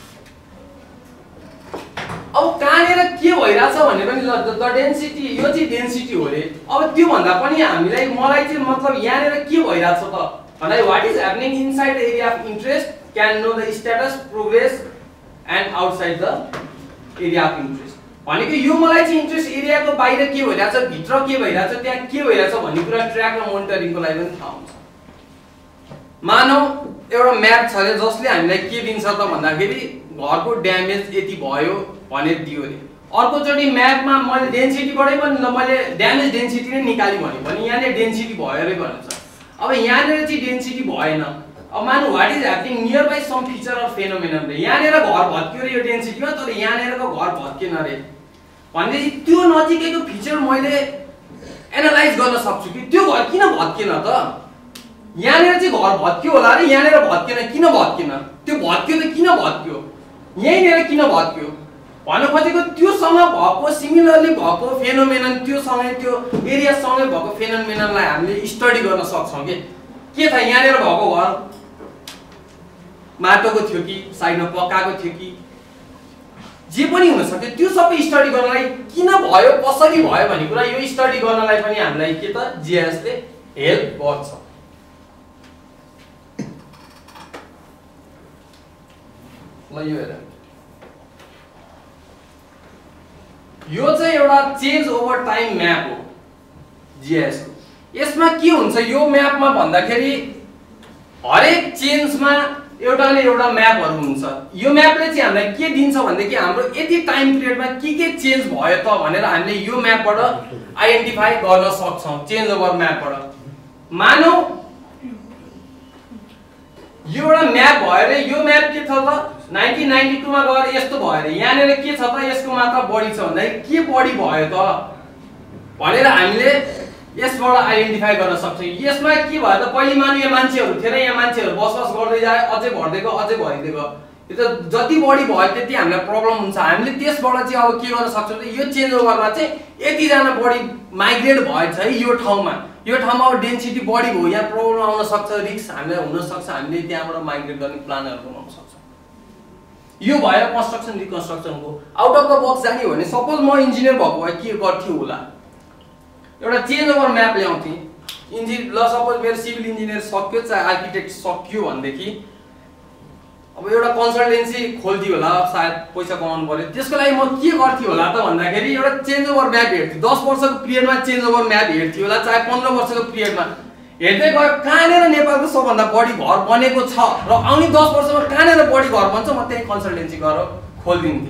अब कहाँनेर के भइराछ भने पनि द डेन्सिटी यो चाहिँ डेन्सिटी हो रे अब त्यो भन्दा पनि हामीलाई मलाई चाहिँ मतलब यहाँनेर के भइराछ त भन्दा what is happening inside the area of interest can know the status progress and outside the area of interest भनेको यो मलाई चाहिँ इन्ट्रेस्ट एरियाको बाहिर के भइराछ भित्र के भइराछ त्यहाँ के भइराछ भन्ने कुरा ट्र्याक र मोनिटरिङको लागि पनि थाहा हुन्छ मानौ एउटा म्याप छ रे जसले हामीलाई के दिन्छ त भन्दाखेरि घरको ड्यामेज यति भयो भनेर दियो रे अर्को चोटी म्यापमा मैले डेन्सिटीबाटै पनि मैले ड्यामेज डेन्सिटी नै निकाली भने यहाँले डेन्सिटी भयो रे भन्छ अब यहाँनेर चाहिँ डेन्सिटी भएन अब मानौ what is happening nearby some feature of phenomenon रे यहाँनेर घर भत्कियो रे यो डेन्सिटीमा तर यहाँनेरको घर भत्केन रे भनेपछि त्यो नजिकैको फिचर मैले एनालाइज गर्न सक्छु कि त्यो घर किन भत्केन त यहाँनेर चाहिँ घर भत्कियो होला रे यहाँनेर भत्केन किन भत्केन त्यो भत्कियो त किन भत्कियो यहीँनेर किन भत्कियो भन्नु खोजेको त्योसँग भएको सिमिलरली भएको फेनोमेनन त्योसँगै त्यो एरियासँगै भएको फेनोमेननलाई हामीले स्टडी गर्न सक्छौँ के छ यहाँनेर भएको घर माटोको थियो कि साइडमा पक्काको थियो कि जे पनि हुन सक्यो त्यो सबै स्टडी गर्नलाई किन भयो कसरी भयो भन्ने कुरा यो स्टडी गर्नलाई पनि हामीलाई के त जीआईएस ले हेल्प गर्छ। ल यो हेर, यो चाहिँ एउटा चेन्ज ओभर टाइम म्याप हो GIS को। यसमा के हुन्छ यो म्यापमा भन्दाखेरि हरेक चेन्जमा एउटा न एउटा म्यापहरु हुन्छ। यो म्यापले चाहिँ हामीलाई के दिन्छ भन्दाखेरि हाम्रो यति टाइम पिरियडमा के चेन्ज भयो त भनेर हामीले यो म्यापबाट आइडेन्टिफाई गर्न सक्छौं चेन्ज ओभर म्यापबाट। मानौ यो एउटा म्याप भयो रे, यो म्याप के छ त 1992 मा गएर यस्तो भयो रे, यहाँनेर के छ त यसको मात्रा बढी छ भन्दा के बढी भयो त भनेर हामीले यसबाट आइडेन्टिफाई गर्न सक्छौं। यसमा के भयो त पहिले मानौ यहाँ मान्छेहरु थिएन, यहाँ मान्छेहरु बसोबास गर्दै जाए, अझै भर्दै गयो, अझै भरिदै गयो। यो त जति बढी भयो त्यति हामीलाई प्रब्लम हुन्छ। हामीले त्यसबाट चाहिँ अब के गर्न सक्छौं त यो चेन्ज ओभरमा चाहिँ यति जना बढी माइग्रेट भएछ है यो ठाउँमा अब डेन्सिटी बढी भयो, यहाँ प्रब्लम आउन सक्छ, रिस्क हामीलाई हुन सक्छ, हामीले त्यहाँबाट माइग्रेट गर्ने प्लानहरु बनाउन सक्छौं। यो भयो कन्स्ट्रक्सन रिकन्स्ट्रक्सनको। आउट अफ द बक्स जाने हो भने सपोज म इन्जिनियर भएको भए के गर्थ्यो होला, एउटा चेन्ज ओभर म्याप ल्याउँथे ल सपोज मेरो सिभिल इन्जिनियर सक्यो चाहे आर्किटेक्ट सक्यो भनेदेखि अब एउटा कन्सल्टेन्सी खोल्दियो होला, सायद पैसा कमाउनु पर्यो। त्यसको लागि म के गर्थ्यो होला त भन्दाखेरि एउटा चेन्ज ओभर म्याप हेर्थ्यो। 10 वर्षको पिरियडमा चेन्ज ओभर म्याप हेर्थ्यो होला, चाहे 15 वर्षको पिरियडमा हेर्दै गयो कहाँनेर नेपालको सबभन्दा बढी घर बनेको छ र आउने 10 वर्षमा कहाँनेर बढी घर बन्छ म त्यही कन्सल्टेन्सी गरेर खोलिदिन्थे।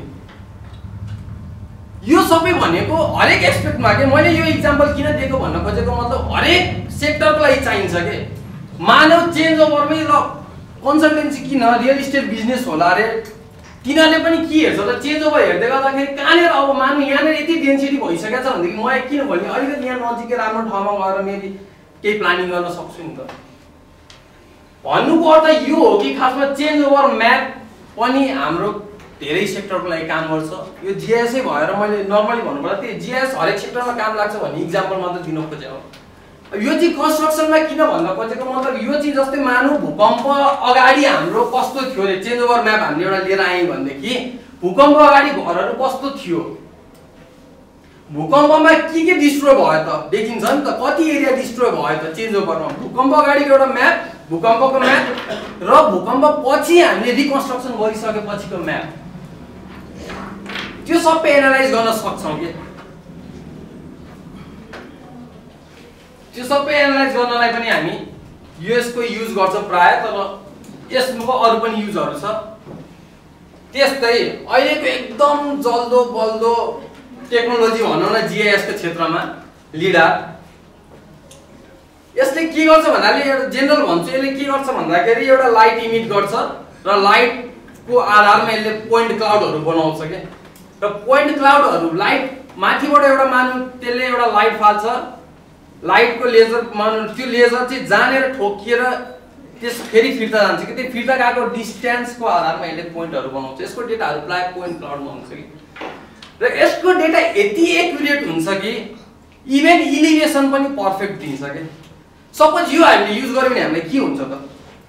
यो सबै भनेको हरेक एस्पेक्टमा के मैले यो एक्जाम्पल किन दिएको भन्न खोजेको मतलब हरेक सेक्टरको लागि चाहिन्छ के। मानव चेन्ज ओभरमै ल कन्सल्टेन्सी किन रियल इस्टेट बिजनेस होला रे, तिनीहरूले पनि के हेर्छ त चेन्ज ओभर हेर्दै गर्दाखेरि कहाँनेर अब मानव यहाँनेर यति डेन्सिटी भइसकेको छ भनेदेखि म किन भन्ने अलिकति यहाँ नजिकै राम्रो ठाउँमा गएर मेबी केही प्लानिङ गर्न सक्छु नि त। भन्नुको अर्थ यो हो कि खासमा चेन्ज ओभर म्याप पनि हाम्रो धेरै सेक्टरको लागि काम गर्छ। यो GIS भएर मैले नर्मली भन्नुपर्दा त्यो GIS हरेक सेक्टरमा काम लाग्छ भन्ने एक्जाम्पल मात्र दिन खोजे हो। यो चाहिँ कन्स्ट्रक्सनमा किन भन्न खोजेको मतलब यो चाहिँ जस्तै मानौ भूकम्प अगाडि हाम्रो कस्तो थियो रे, चेन्ज ओभर म्याप हामीले एउटा लिएर आयौं भनेदेखि भूकम्प अगाडि घरहरु कस्तो थियो, भूकम्पमा के डिस्ट्रोय भयो त देखिन्छ नि त, कति एरिया डिस्ट्रोय भयो त चेन्ज ओभरमा। भूकम्प अगाडिको एउटा म्याप, भूकम्पको म्याप र भूकम्प पछि हामीले रिकन्स्ट्रक्सन गरिसकेपछिको म्याप, त्यो सबै एनालाइज गर्न सक्छौं के। त्यो सबै एनालाइज गर्नलाई पनि हामी US को युज गर्छौं प्राय, तर यसको अरु पनि युजहरु छ। त्यस्तै अहिलेको एकदम जल्दो बल्दो टेक्नोलोजी भनौं न GIS को क्षेत्रमा लिडर, यसले के गर्छ भन्नाले एउटा जेनरल भन्छु, यसले के गर्छ भन्दाखेरि एउटा लाइट इमिट गर्छ र लाइटको आधारमा यसले पोइन्ट क्लाउडहरु बनाउँछ के। र पोइन्ट क्लाउडहरु लाइट माथिबाट एउटा मानौ त्यसले एउटा लाइट फाल्छ, लाइटको लेजर मानौ त्यो लेजर चाहिँ जानेर ठोकिएर त्यस फेरि फिर्ता जान्छ कि त्यो फिर्ता गएको डिस्टेन्सको आधारमा यसले पोइन्टहरु बनाउँछ। यसको डेटाहरु प्राय पोइन्ट क्लाउडमा हुन्छ कि र यसको डेटा यति एक्युरेट हुन्छ कि इभन इलिभेसन पनि पर्फेक्ट दिन्छ के। सपोज यो हामीले युज गर्यो भने हामीलाई के हुन्छ त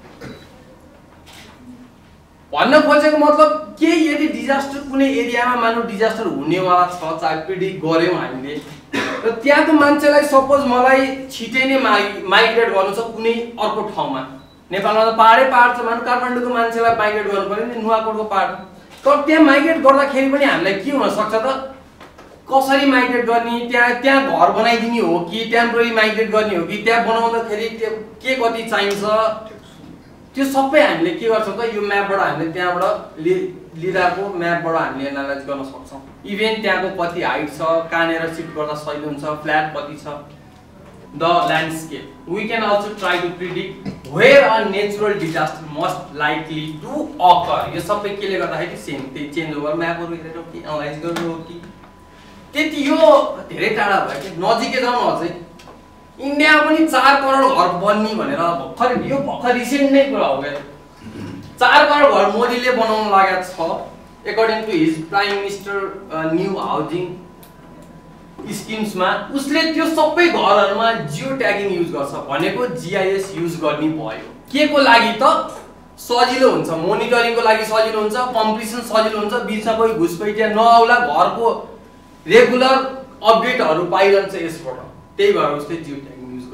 भन्न खोजेको मतलब के यदि डिजास्टर कुनै एरियामा मानौ डिजास्टर हुनेवाला छ, चाहे प्रिडिक्ट गर्यौं हामीले र त्यहाँको मान्छेलाई सपोज मलाई छिटै नै माइग्रेट गर्नु छ कुनै अर्को ठाउँमा, नेपालमा त पहाडै पहाड छ, मानौ काठमाडौँको मान्छेलाई माइग्रेट गर्नु पर्यो नि नुवाकोटको पहाड, तर त्यहाँ माइग्रेट गर्दाखेरि पनि हामीलाई के हुन सक्छ त कसरी माइग्रेट गर्ने, त्यहाँ घर बनाइदिने हो कि टेम्पोररी माइग्रेट गर्ने हो कि त्यहाँ बनाउँदाखेरि के कति चाहिन्छ, त्यो सबै हामीले के गर्छौं त यो म्यापबाट हामीले त्यहाँबाट लिडाको म्यापबाट हामीले एनालाइज गर्न सक्छौं। इभन त्यहाँको कति हाइट छ, कहाँनेर शिफ्ट गर्दा सजिलो हुन्छ, फ्ल्याट कति छ, the landscape. We can also try to predict where a natural disaster must likely to occur. यो सबै केले गर्दाखेरि सेम त्यही चेन्ज ओभर म्यापहरु हेरेर कि एनालाइज गर्नु हो कि त्यति यो धेरै टाढा भयो कि नजिकै जाउँ अझै इन्डियामा पनि 4 करोड घर बन्ने भनेर भर्खर रिसेन्ट नै कुरा हो के। 4 करोड घर मोदीले बनाउन लागेको छ according to his prime minister new housing स्किम्समा। उसले त्यो सबै घरहरुमा जियो ट्यागिङ युज गर्छ भनेको GIS युज गर्ने भयो। के को लागि त सजिलो हुन्छ, मोनिटरिङको लागि सजिलो हुन्छ, कम्प्लिसन सजिलो हुन्छ, बीचमा कोही घुसपैठिया नआउला, घरको रेगुलर अपडेटहरु पाइरहन्छ यसबाट, त्यही भएर उसले जियो ट्यागिङ युज गर्ने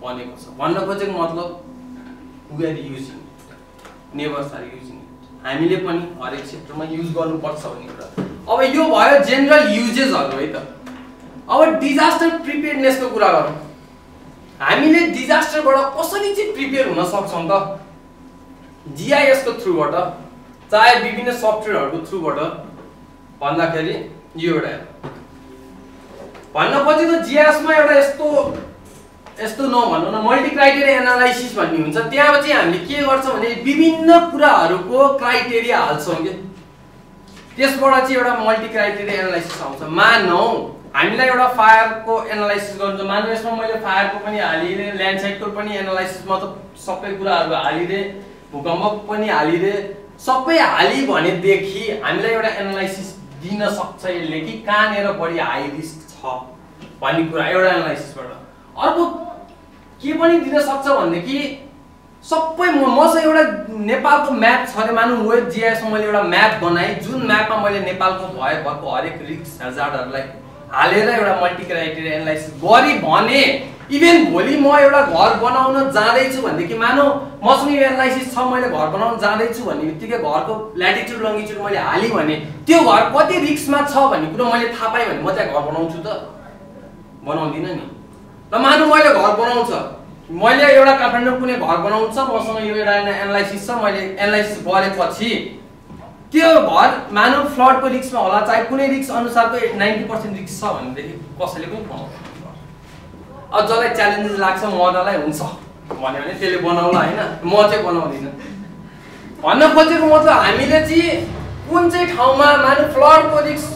भनेको छ। भन्न खोजेको मतलब we are using it, neighbors are using it. हामीले पनि हरेक क्षेत्रमा युज गर्नुपर्छ भन्ने कुरा। अब यो भयो जेनरल युजेसहरु है त। अब डिजास्टर प्रिपेयर्डनेसको कुरा गरौँ। हामीले डिजास्टरबाट कसरी चाहिँ प्रिपेयर हुन सक्छौं त? जीआईएस को थ्रुबाट, चाहे विभिन्न सफ्टवेयरहरुको थ्रुबाट भन्दाखेरि यो एउटा भन्न खोजेको जीआईएस मा एउटा यस्तो नभन्नु न मल्टी क्राइटेरिया एनालाइसिस भन्ने हुन्छ। त्यहाँ चाहिँ हामीले के गर्छौं भने विभिन्न कुराहरुको क्राइटेरिया हाल्छौं के त्यसबाट चाहिँ एउटा मल्टी क्राइटेरिया एनालाइसिस आउँछ। मानौ हामीलाई एउटा फायरको एनालाइसिस गर्नु छ, मानौ यसमा मैले फायरको पनि हालिदिए, ल्यान्डस्लाइडको पनि एनालाइसिस मतलब सबै कुराहरु हालिदिए, भूकम्प पनि हालिदिए, सबै हाली भनेदेखि हामीलाई एउटा एनालाइसिस दिन सक्छ यसले कि कहाँनेर बढी हाई रिस्क छ भन्ने कुरा एउटा एनालाइसिसबाट। अर्को के पनि दिन सक्छ भन्देखि सबै मसँग एउटा नेपालको म्याप छ रे, मानौ वेब जीआईएस मा मैले एउटा म्याप बनाए, जुन म्यापमा मैले नेपालको भएको हरेक रिस्क हजारहरुलाई हालेर एउटा मल्टी क्राइटेरिया एनालाइसिस गरी भने इभन भोलि म एउटा घर बनाउन जाँदै छु भन्देखि मानौ मसँग यो एनालाइसिस छ, मैले घर बनाउन जाँदै छु भन्ने बित्तिकै घरको ल्याटिट्युड लंगिट्युड मैले हाली भने त्यो घर कति रिस्कमा छ भन्ने कुरा मैले थाहा पाएँ भने म त्यहाँ घर बनाउँछु त? बनाउँदिन नि। ल मानौ मैले घर बनाउँछ, मैले एउटा काठमाडौँ कुनै घर बनाउँछ, मसँग यो एउटा एनालाइसिस छ, मैले एनालाइसिस गरेपछि त्यो घर मानौ फ्लडको रिस्कमा होला, चाहे कुनै रिस्क अनुसारको 90% रिस्क छ भनेदेखि कसैले पनि बनाउँदैन। अब जसलाई च्यालेन्जेस लाग्छ मर्नलाई हुन्छ भन्यो भने त्यसले बनाउला हैन, म चाहिँ बनाउँदिन। भन्न खोजेको मतलब हामीले चाहिँ कुन चाहिँ ठाउँमा मानौ फ्लडको रिस्क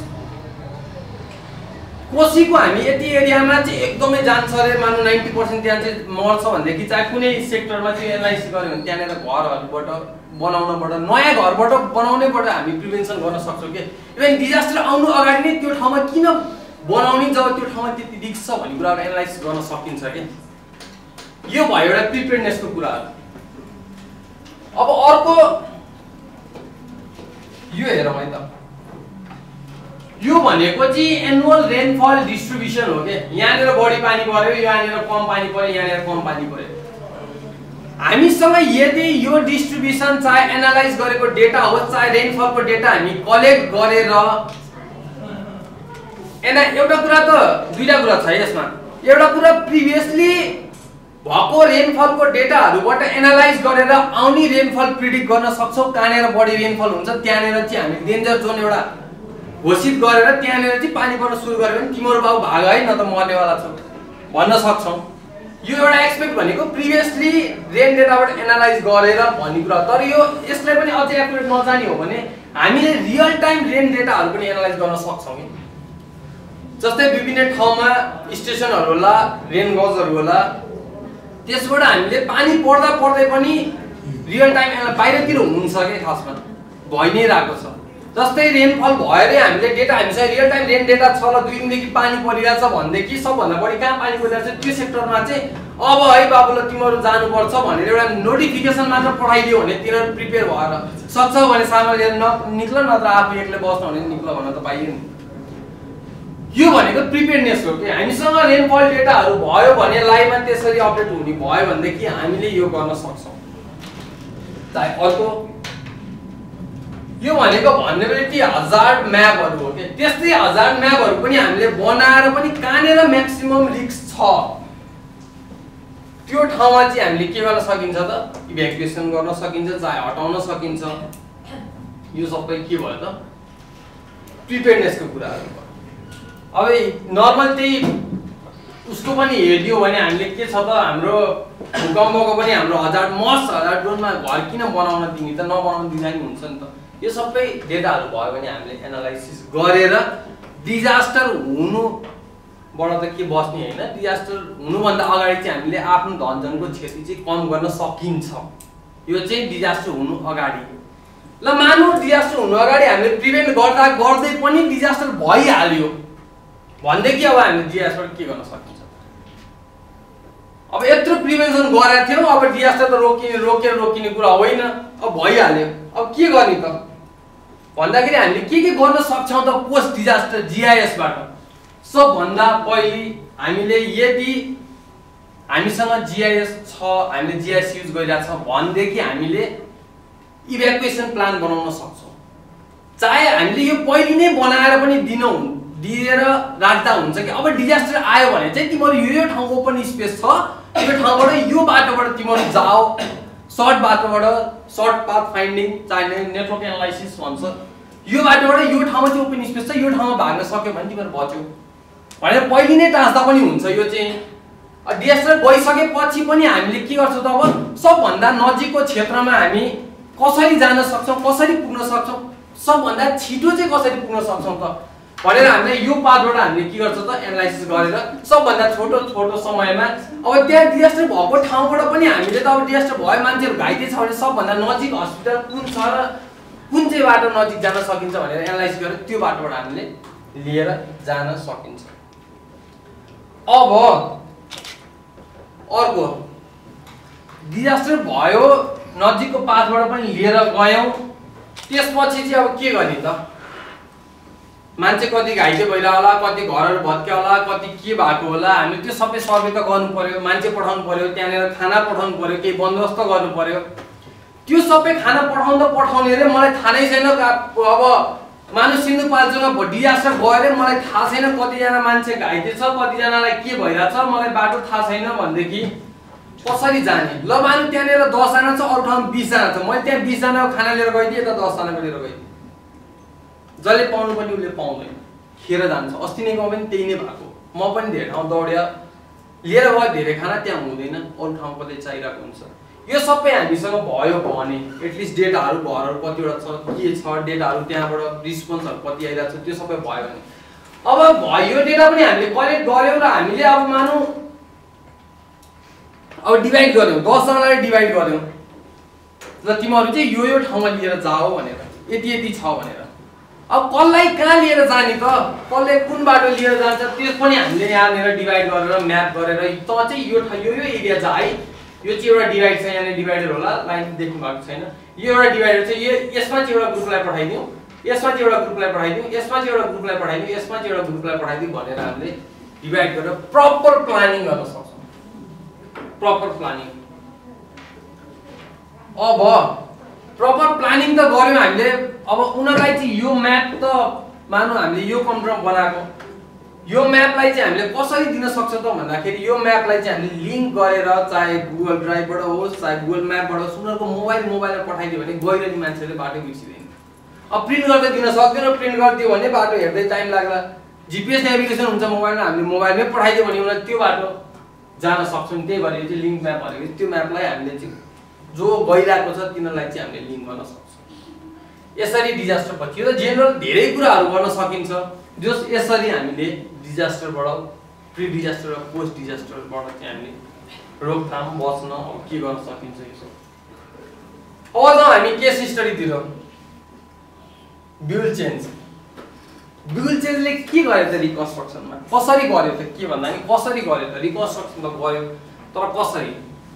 कोसीको हामी यति एरियामा चाहिँ एकदमै जान्छ रे, मानौ 90% त्यहाँ चाहिँ मर्छ भनेदेखि चाहे कुनै सेक्टरमा चाहिँ एनालाइसिस गर्यो भने त्यहाँनेर घरहरुबाट बनाउनबाट, नयाँ घरबाट बनाउनेबाट हामी प्रिभेन्सन गर्न सक्छौं के। इभन डिजास्टर आउनु अगाडि नै त्यो ठाउँमा किन बनाउने जब त्यो ठाउँमा त्यति रिस्क छ भन्ने कुरा एनालाइसिस गर्न सकिन्छ के। यो भयो एउटा प्रिपेयर्डनेसको कुराहरु। अब अर्को यो हेरौँ है त। यो भनेको चाहिँ एनुअल रेनफल डिस्ट्रिब्युसन हो के। यहाँनेर बढी पानी पर्यो, यहाँनेर कम पानी पर्यो, यहाँनेर कम पानी पर्यो। हामीसँग यदि यो डिस्ट्रिब्युसन चाहे एनालाइज गरेको डेटा होस्, चाहे रेनफलको डेटा हामी कलेक्ट गरेर एउटा कुरा त दुईटा कुरा छ यसमा। एउटा कुरा प्रिभियसली भएको रेनफलको डेटाहरुबाट एनालाइज गरेर आउने रेनफल प्रिडिक्ट गर्न सक्छौं। कहाँनेर बढी रेनफल हुन्छ त्यहाँनेर चाहिँ हामी डेन्जर जोन एउटा घोषित गरेर त्यहाँनेर चाहिँ पानी पर्न सुरु गर्यो भने तिम्रो बाउ भाग है न त मर्नेवाला छ भन्न सक्छौं। यो एउटा एक्सपेक्ट भनेको प्रिभियसली रेन डेटाबाट एनालाइज गरेर भन्ने कुरा। तर यो यसलाई पनि अझै एक्युरेट नजानी हो भने हामीले रियल टाइम रेन डेटाहरु पनि एनालाइज गर्न सक्छौं। जस्तै विभिन्न ठाउँमा स्टेशनहरु होला, रेन गजहरु होला, त्यसबाट हामीले पानी पर्दा पर्दै पनि रियल टाइम बाहिरतिर हुन्छ के खासमा भइ नै रहेको छ। जस्तै रेनफल भएरै हामीले डेटा हामीसँग रियल टाइम रेन डेटा छ ल 2 दिनदेखि पानी परिरहेछ भन्देखि सबभन्दा बढी कहाँ पानी परिरहेछ त्यो सेक्टरमा चाहिँ अब है बाबुले तिमीहरु जानु पर्छ भनेर एउटा नोटिफिकेसन मात्र पठाइदियो भने तिनीहरु प्रिपेयर भएर सक्छ भने सामान लिएर निक्ल, नत्र आफू एक्लै बस्नु भने निक्ल भन्न त पाइयो नि। यो भनेको प्रिपेयर्डनेस हो कि हामीसँग रेनफल डेटाहरु भयो भने लाइभमा त्यसरी अपडेट हुने भयो भनेदेखि हामीले यो गर्न सक्छौं। चाहे अर्को यो भनेको भनरेबिलिटी हजार्ड म्यापहरु हो के। त्यस्तै हजार्ड म्यापहरु पनि हामीले बनाएर पनि कहाँनेर म्याक्सिमम रिस्क छ त्यो ठाउँमा चाहिँ हामीले के गर्न सकिन्छ त इभ्याकुएसन गर्न सकिन्छ, चाहे हटाउन सकिन्छ। यो सबै के भयो त प्रिपेयर्डनेसको कुराहरु भयो। अब नर्मल त्यही उसको पनि हेर्दियो भने हामीले के छ त हाम्रो भूकम्पको पनि हाम्रो हजार जोनमा घर किन बनाउन दिने त, नबनाउन दिँदा नि हुन्छ नि त। यो सबै डेटाहरु भयो भने हामीले एनालाइसिस गरेर डिजास्टर हुनुबाट त के बस्ने हैन, डिजास्टर हुनुभन्दा अगाडि चाहिँ हामीले आफ्नो धनजनको क्षति चाहिँ कम गर्न सकिन्छ। यो चाहिँ डिजास्टर हुनु अगाडि। ल मानौ डिजास्टर हुनु अगाडि हामीले प्रिभेन्ट गर्दै पनि डिजास्टर भइहाल्यो भन्देखि अब हामीले डिजास्टर के गर्न सकिन्छ? अब यत्रो प्रिभेन्सन गरेका थियौ, अब डिजास्टर त रोकिने कुरा होइन, अब भइहाल्यो। अब के गर्ने त भन्दाखेरि हामीले के गर्न सक्छौं त पोस्ट डिजास्टर जीआईएस बाट? सबभन्दा पहिले हामीले यदि हामीसँग GIS छ, हामीले GIS युज गरिरहेको छ भनेदेखि हामीले इभ्याकुएसन प्लान बनाउन सक्छौँ। चाहे हामीले यो पहिले नै बनाएर पनि दिएर राख्दा हुन्छ कि अब डिजास्टर आयो भने चाहिँ तिमीहरू यो ठाउँ ओपन स्पेस छ, यो ठाउँबाट यो बाटोबाट तिमीहरू जाओ, सर्ट बाटोबाट सर्ट पाथ फाइन्डिङ, चाहे नेटवर्क एनालाइसिस भन्छ, यो बाटोबाट यो ठाउँमा चाहिँ ओपन स्पेस छ, यो ठाउँमा भाग्न सक्यो भने तिमीहरू बच्यौ भनेर पहिले नै टाँस्दा पनि हुन्छ। यो चाहिँ डिजास्टर गइसकेपछि पनि हामीले के गर्छौँ त अब सबभन्दा नजिकको क्षेत्रमा हामी कसरी जान सक्छौँ, कसरी पुग्न सक्छौँ, सबभन्दा छिटो चाहिँ कसरी पुग्न सक्छौँ त भनेर हामीले यो पाथबाट हामीले के गर्छ त एनालाइसिस गरेर सबभन्दा छोटो समयमा अब त्यहाँ डिजास्टर भएको ठाउँबाट पनि हामीले त अब डिजास्टर भयो, मान्छेहरू घाइते छ भने सबभन्दा नजिक हस्पिटल कुन छ र कुन चाहिँ बाटो नजिक जान सकिन्छ भनेर एनालाइसिस गरेर त्यो बाटोबाट हामीले लिएर जान सकिन्छ। अब अर्को डिजास्टर भयो, नजिकको पाथबाट पनि लिएर गयौँ, त्यसपछि चाहिँ अब के गर्ने त? मान्छे कति घाइते भइरह होला, कति घरहरू भत्क्या होला, कति के भएको होला, हामीले त्यो सबै सर्वे त गर्नु पर्यो, मान्छे पठाउनु पर्यो, त्यहाँनिर खाना पठाउनु पर्यो, केही बन्दोबस्त गर्नु पर्यो। त्यो सबै खाना पठाउने रे मलाई थाहा नै छैन। अब मानु सिन्धुपाल्चोकमा डिजास्टर भयो रे मलाई थाहा छैन कतिजना मान्छे घाइते छ, कतिजनालाई के भइरहेछ, मलाई बाटो थाहा छैन भनेदेखि कसरी जाने? ल मानु त्यहाँनिर 10 जना छ, अरू ठाउँमा 20 जना छ, मैले त्यहाँ 20 जनाको खाना लिएर गइदिएँ त 10 जनाको लिएर गइदिएँ। जसले पाउनु पनि उसले पाउँदैन, खेर जान्छ। अस्ति नै गाउँ पनि त्यही नै भएको, म पनि धेरै ठाउँ दौड्या लिएर गयो, धेरै खाना त्यहाँ हुँदैन, अरू ठाउँ कतै चाहिरहेको हुन्छ। यो सबै हामीसँग भयो भने एटलिस्ट डेटाहरू घरहरू कतिवटा छ, के छ, डेटाहरू त्यहाँबाट रिस्पोन्सहरू कति आइरहेको छ, त्यो सबै भयो भने अब यो डेटा पनि हामीले कलेक्ट गर्यौँ र हामीले अब मानौँ अब डिभाइड गर्यौँ, 10 जनालाई डिभाइड गर्यौँ र तिमीहरू चाहिँ यो ठाउँमा लिएर जाओ भनेर, यति छ भनेर। अब कसलाई कहाँ लिएर जाने त, कसले कुन बाटो लिएर जान्छ त्यो पनि हामीले यहाँनिर डिभाइड गरेर म्याप गरेर त चाहिँ यो एरिया जा है, यो चाहिँ एउटा डिभाइड छ, यहाँनिर डिभाइडर होला, लाइन देख्नु भएको छैन, यो एउटा डिभाइडर छ, यसमा चाहिँ एउटा ग्रुपलाई पठाइदिउँ, यसमा चाहिँ एउटा ग्रुपलाई पठाइदिउँ, यसमा चाहिँ एउटा ग्रुपलाई पठाइदिउँ, यसमा चाहिँ एउटा ग्रुपलाई पठाइदिउँ भनेर हामीले डिभाइड गरेर प्रपर प्लानिङ गर्न सक्छौँ। Proper planning. अब प्रपर प्लानिङ त गर्यौँ हामीले, अब उनीहरूलाई चाहिँ यो म्याप त मानौँ हामीले यो कम्प्युटरमा बनाएको, यो म्यापलाई चाहिँ हामीले कसरी दिन सक्छौँ त भन्दाखेरि यो म्यापलाई चाहिँ हामीले लिङ्क गरेर चाहे गुगल ड्राइभबाट होस् चाहे गुगल म्यापबाट होस् उनीहरूको मोबाइलमा पठाइदियो भने गइरहने मान्छेले बाटो बिर्सिँदैन। अब प्रिन्ट गर्दै दिन सक्दैन, प्रिन्ट गरिदियो भने बाटो हेर्दै टाइम लाग्ला। GPS नेभिगेसन हुन्छ मोबाइलमा, हामीले मोबाइलमै पठाइदियो भने उनीहरूले त्यो बाटो जान सक्छौँ। त्यही भएर चाहिँ लिङ्क म्याप भनेको त्यो म्यापलाई हामीले चाहिँ जो गइरहेको छ तिनीहरूलाई चाहिँ हामीले लिङ्क गर्न सक्छौँ। यसरी डिजास्टर पछि यो जेनरल धेरै कुराहरू गर्न सकिन्छ, जो यसरी हामीले डिजास्टरबाट प्री डिजास्टर र पोस्ट डिजास्टरबाट चाहिँ हामीले रोकथाम बच्न अब के गर्न सकिन्छ यो सब। अब जाउँ हामी केस स्टडीतिर। ब्युल चेन्जले के गर्यो त रिकन्स्ट्रक्सनमा, कसरी गर्यो त, के भन्दा नि कसरी गर्यो त रिकन्स्ट्रक्सन त गर्यो, तर कसरी?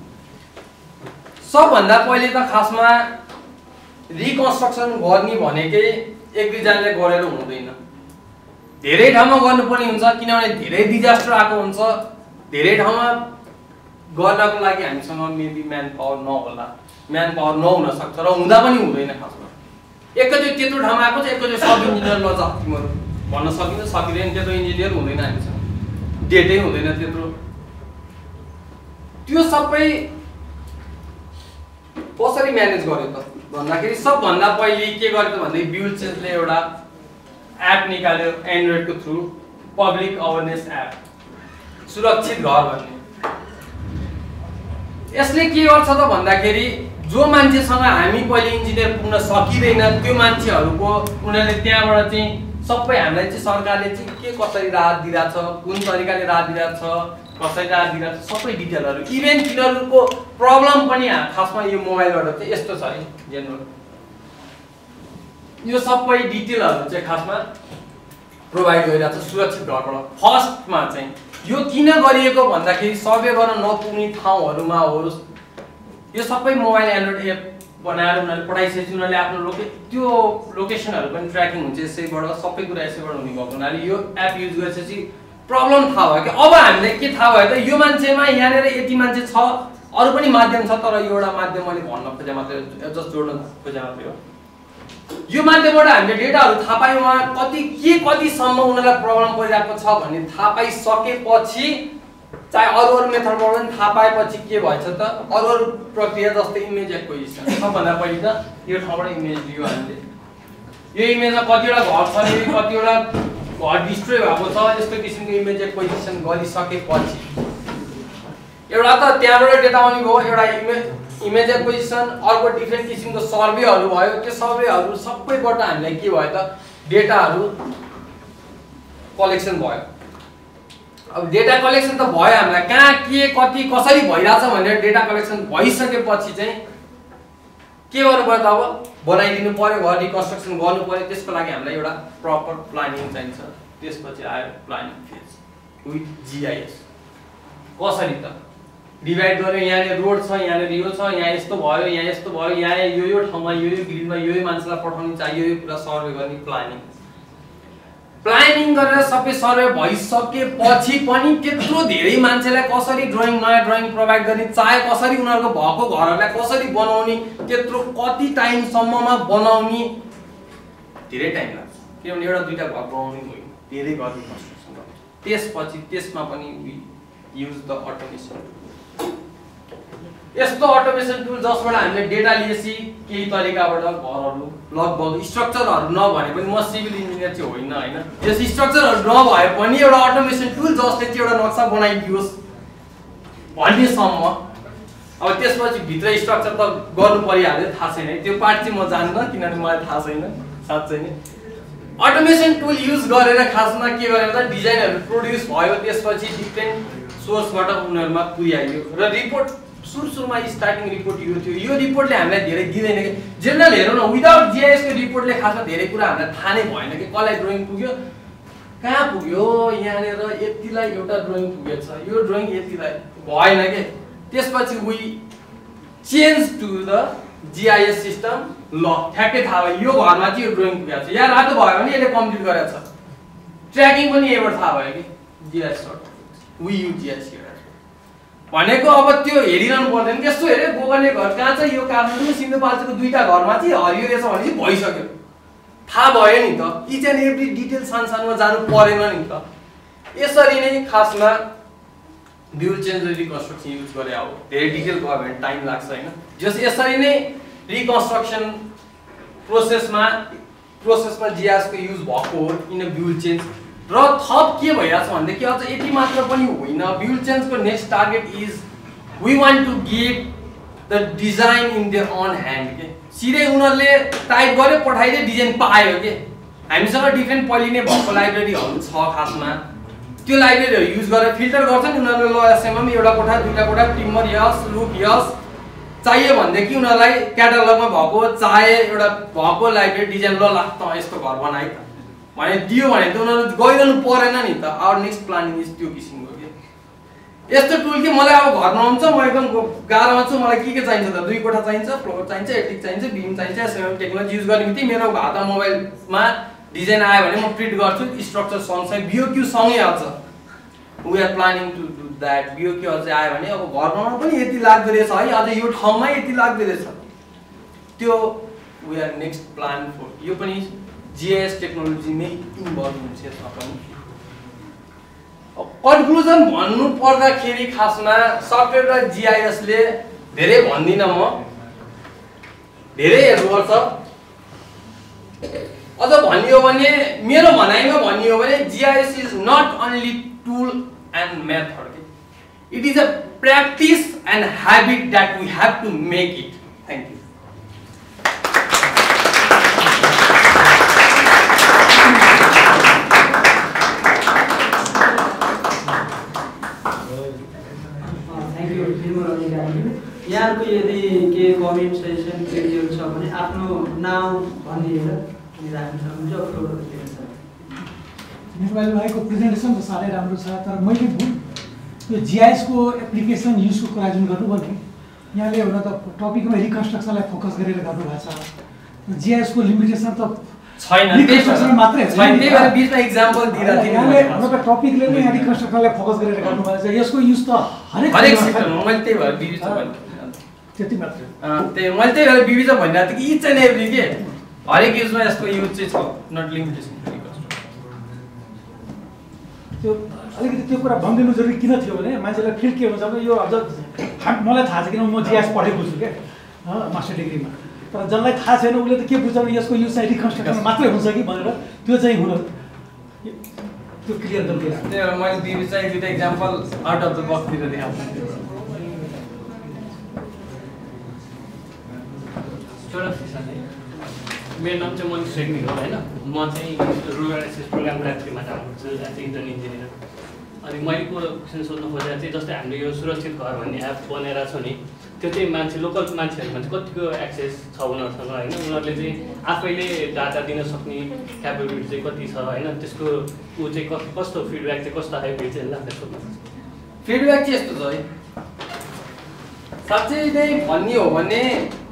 सबभन्दा पहिले त खासमा रिकन्स्ट्रक्सन गर्ने भनेकै एक दुईजनाले गरेर हुँदैन, धेरै ठाउँमा गर्नुपर्ने हुन्छ, किनभने धेरै डिजास्टर आएको हुन्छ। धेरै ठाउँमा गर्नको लागि हामीसँग मेबी म्यान पावर नहोला, म्यान पावर नहुन सक्छ र हुँदा पनि हुँदैन। खासमा एकैचोटि त्यत्रो ठाउँमा आएको छ, एकैचोटि सब इन्जिनियर लजा तिमीहरू भन्न सकिन्छ, सकिँदैन, त्यत्रो इन्जिनियर हुँदैन हामीसँग, डेटै हुँदैन त्यत्रो। त्यो सबै कसरी म्यानेज गर्यो त भन्दाखेरि सबभन्दा पहिले के गर्यो त भन्दै ब्युल चेन्जले एउटा एप निकाल्यो एन्ड्रोइडको थ्रु, पब्लिक अवेरनेस एप, सुरक्षित घर भन्ने। यसले के गर्छ त भन्दाखेरि जो मान्छेसँग हामी पहिले इन्जिनियर पुग्न सकिँदैन त्यो मान्छेहरूको उनीहरूले त्यहाँबाट चाहिँ सबै हामीलाई चाहिँ सरकारले चाहिँ के कसरी राहत दिइरहेछ, कुन तरिकाले राहत दिइरहेछ, कसरी राहत दिइरहेछ, सबै डिटेलहरू, इभेन तिनीहरूको प्रब्लम पनि खासमा यो मोबाइलबाट चाहिँ यस्तो छ है जेनरल, यो सबै डिटेलहरू चाहिँ खासमा प्रोभाइड गरिरहेछ सुरक्षित घरबाट। फर्स्टमा चाहिँ यो किन गरिएको भन्दाखेरि सर्वे गर्न नपुग्ने ठाउँहरूमा होस्, यो सबै मोबाइल एन्ड्रोइड एप बनाएर उनीहरूले पठाइसकेपछि उनीहरूले आफ्नो त्यो लोकेसनहरू पनि ट्र्याकिङ हुन्छ यसैबाट, सबै कुरा यसैबाट हुने भएको हुनाले यो एप युज गरेपछि प्रब्लम थाहा भयो कि अब हामीले के थाहा भयो त यो मान्छेमा यहाँनिर यति मान्छे छ अरु पनि माध्यम छ तर यो एउटा माध्यम मैले भन्न खोजे मात्रै जस्ट जोड्न खोजे मात्रै हो यो माध्यमबाट हामीले डेटाहरु थाहा पायौं उहाँ कति सम्म उनीहरुलाई प्रब्लम परिरहेको छ भन्ने थाहा पाइसकेपछि चाहे अरु मेथडबाट पनि थाहा पाएपछि के भएछ त अरु प्रक्रिया जस्तै इमेज एक्विजिसन सबभन्दा पहिले त यो ठाउँबाट इमेज लियो हामीले यो इमेजमा कतिवटा घर छ नि कतिवटा घर डिस्ट्रोय भएको छ यस्तो किसिमको इमेज एक्विजिसन गरिसकेपछि एउटा त त्यहाँबाट डेटा आउने भयो एउटा इमेज एक्विजिसन अर्को डिफरेन्ट किसिमको सर्वेहरु भयो त्यो सर्वेहरु सबैबाट हामीलाई के भयो त डेटाहरु कलेक्सन भयो अब डेटा कलेक्सन त भयो हामीलाई कहाँ के कति कसरी भइराछ भनेर डेटा कलेक्सन भइसकेपछि चाहिँ के गर्नु पर्यो त अब बनाइदिनु पर्यो घर रिकन्स्ट्रक्सन गर्नु पर्यो त्यसको लागि हामीलाई एउटा प्रपर प्लानिङ चाहिन्छ त्यसपछि आयो प्लानिङ फेज विथ जीआईएस कसरी त डिभाइड गर्यो यहाँ रोड छ यहाँ यो छ यहाँ यस्तो भयो यहाँ यस्तो भयो यहाँ यो ठाउँमा यो ग्रिडमा यो मान्छेलाई पठाउनु चाहियो यो कुरा सर्वे गर्ने प्लानिङ गरेर सबै सर्वे भइसकेपछि पनि त्यत्रो धेरै मान्छेलाई कसरी नयाँ ड्राइङ प्रोवाइड गर्ने चाहे कसरी उनीहरुको भएको घरहरुलाई कसरी बनाउने त्यत्रो कति टाइम सम्ममा बनाउने धेरै टाइम लाग्छ किनभने एउटा दुईटा घर बनाउने होइन धेरै गर्ने कन्स्ट्रक्सन गर्छ त्यसपछि त्यसमा पनि वी युज द अटोमेसन यस्तो अटोमेसन टुल जसबाट हामीले डेटा लिएसी केही तरिकाबाट घरहरु लगभग स्ट्रक्चरहरु नभने पनि म सिभिल इन्जिनियर चाहिँ होइन हैन यस स्ट्रक्चरहरु नभए पनि एउटा अटोमेसन टुल जसले चाहिँ एउटा नक्सा बनाइदियोस् भन्ने सम्म अब त्यसपछि भित्र स्ट्रक्चर त गर्नु परिहाल्यो थाहा छैन त्यो पार्ट चाहिँ म जान्न किनभने मलाई थाहा छैन साच्चै नै अटोमेसन टुल युज गरेर खासमा के गरेर त डिजाइनहरु प्रोड्युस भयो त्यसपछि डिफरेन्ट सोर्सबाट उनीहरुमा पुर्याइयो र रिपोर्ट सुरुमा स्टार्टिङ रिपोर्ट यो थियो यो रिपोर्टले हामीलाई धेरै दिदैन के जेनरल हेरौँ न विदाउट जीआईएस को रिपोर्टले खासमा धेरै कुरा हामीलाई थाहा नै भएन कि कसलाई ड्राइङ पुग्यो कहाँ पुग्यो यहाँनेर यतिलाई एउटा ड्राइङ पुगेछ यो ड्राइङ यतिलाई भएन के त्यसपछि we change to the GIS system ल ठ्याक्कै थाहा भयो यो घरमा चाहिँ यो ड्राइङ पुगेछ छ यहाँ रातो भयो भने यसले कम्प्लिट गरेछ ट्र्याकिङ पनि यहीबाट थाहा भयो कि जीआईएस वी युज जीआईएस भनेको अब त्यो हेरिरहनु पर्दैन त्यस्तो हेरे गोगने घर कहाँ छ यो काठमाडौँ सिन्धुपाल्चोकको दुईटा घरमा चाहिँ हरियो रहेछ भने चाहिँ भइसक्यो थाहा भयो नि त इच एन्ड एभ्री डिटेल सानसानोमा जानु परेन नि त यसरी नै खासमा ड्युल चेन्ज रिकन्स्ट्रक्सन युज गरे हो धेरै डिटेल गयो भने टाइम लाग्छ हैन जस यसरी नै रिकन्स्ट्रक्सन प्रोसेसमा जीआईएस को युज भएको हो इन अ ड्युल चेन्ज र थप के भइराछ भन्देखि अझ यति मात्र पनि होइन ड्युल चेन्ज को next target is we want to get the design in there on hand के सिधै उनीहरुले टाइप गर्यो पठाइदिए डिजाइन पायो के हामीसँग डिफरेन्ट पहिले नै भएको लाइब्रेरीहरु छ खासमा त्यो लाइब्रेरीहरु युज गरेर फिल्टर गर्छन् उनीहरुले ल एसएमएम एउटा कोठा दुईटा कोठा टिम्बर यस लुक यस चाहिए भन्देखि उनीहरुलाई क्याटलगमा भएको चाहे एउटा भएको लाइब्रेरी डिजाइन ल लाग्छ यस्तो घर बनाइ त भने दियो भने त उनीहरु गइरहनु परेन नि त आवर नेक्स्ट प्लानिङ इज त्यो किसिमको के यस्तो टुल के मलाई अब घर बनाउनु छ म एकदम गाह्रोमा छु मलाई के चाहिन्छ त दुई कोठा चाहिन्छ फ्लोर चाहिन्छ एटिक चाहिन्छ बिम चाहिन्छ एसएमएम टेक्नोलोजी युज गर्ने बित्तिकै मेरो हातमा मोबाइलमा डिजाइन आयो भने म प्रिन्ट गर्छु स्ट्रक्चर सँगसँगै बीओक्यू सँगै आउँछ we are planning to do that BOQ अझै आयो भने अब घर बनाउन पनि यति लाग्दो रहेछ है अझै यो ठाउँमै यति लाग्दो रहेछ त्यो we are next plan for यो पनि जीआईएस टेक्नोलोजी नै इन्भल्भ हुन्छ तपाईं कन्क्लुजन भन्नु पर्दाखेरि खासमा सफ्टवेयर र जीआईएस ले धेरै भन्दिन म धेरै हेर्नु पर्छ अझ भनियो भने मेरो भनाइमा भनियो भने GIS is not only tool and method it is a practice and habit that we have to make it. Thank you. यहाँको यदि के कमेन्ट सेसन क्रिएट छ भने आफ्नो नाम भनिदिएर अनि राख्न सक्नुहुन्छ अप्लोड गर्न सक्नुहुन्छ। नेपाली भाइको प्रेजेन्टेसन त साह्रै राम्रो छ तर मैले यो जीआईएस को एप्लिकेसन युजको कुरा जुन गर्नुभयो नि यहाँले एउटा त टपिकमा रिकन्स्ट्रक्सनलाई फोकस गरेर गर्नुभएको छ जीआईएस को लिमिटेसन त छैन रिकन्स्ट्रक्सन मात्रै छैन त्यही भएर बिचमा एक्जाम्पल दिइरहेको थिएँ यहाँले हाम्रो टपिकले नै यहाँ रिकन्स्ट्रक्सनलाई फोकस गरेर गर्नुभएको छ यसको युज त हरेक सेक्टरमा मैले त्यही भएर बिबिच त्यति मात्रै त्यही मैले त्यही भएर बिबिच भनिरहेको थिएँ कि इच एन्ड एभ्री के हरेक युजमा यसको युज चाहिँ छ नट लिमिटेसन त्यो अलिकति त्यो कुरा भनिदिनु जरुरी किन थियो भने मान्छेलाई फिल के हुन्छ भने यो अझ मलाई थाहा छ किन म जिएस पढेको छु क्या मास्टर डिग्रीमा तर जसलाई थाहा छैन उसले त के बुझ्छ भने यसको युज चाहिँ रिकन्स्ट्रक्सन मात्रै हुन्छ कि भनेर त्यो चाहिँ हुन त्यो क्लियर गरिदिएर त्यही भएर मैले बिबिच चाहिँ दुईवटा example out of the box दिएर देखाएको मेरो नाम चाहिँ मनिष रेग्मी हो होइन म चाहिँ रुरल एक्सेस प्रोग्राम ल्याबमा काम गर्छु एज ए इन्टर्न इन्जिनियर अनि मैले क्वेसन सोध्नु खोजेर चाहिँ जस्तै हामीले यो सुरक्षित घर भन्ने एप बनाएर छ नि त्यो चाहिँ मान्छे लोकल मान्छेहरूमा चाहिँ कतिको एक्सेस छ उनीहरूसँग होइन उनीहरूले चाहिँ आफैले डाटा दिन सक्ने क्यापेबिलिटी चाहिँ कति छ होइन त्यसको ऊ चाहिँ कस्तो फिडब्याक चाहिँ कस्तो आयो फेरि चाहिँ लाग्छ सोध्नु फिडब्याक चाहिँ यस्तो छ है साँच्चै नै भन्ने हो भने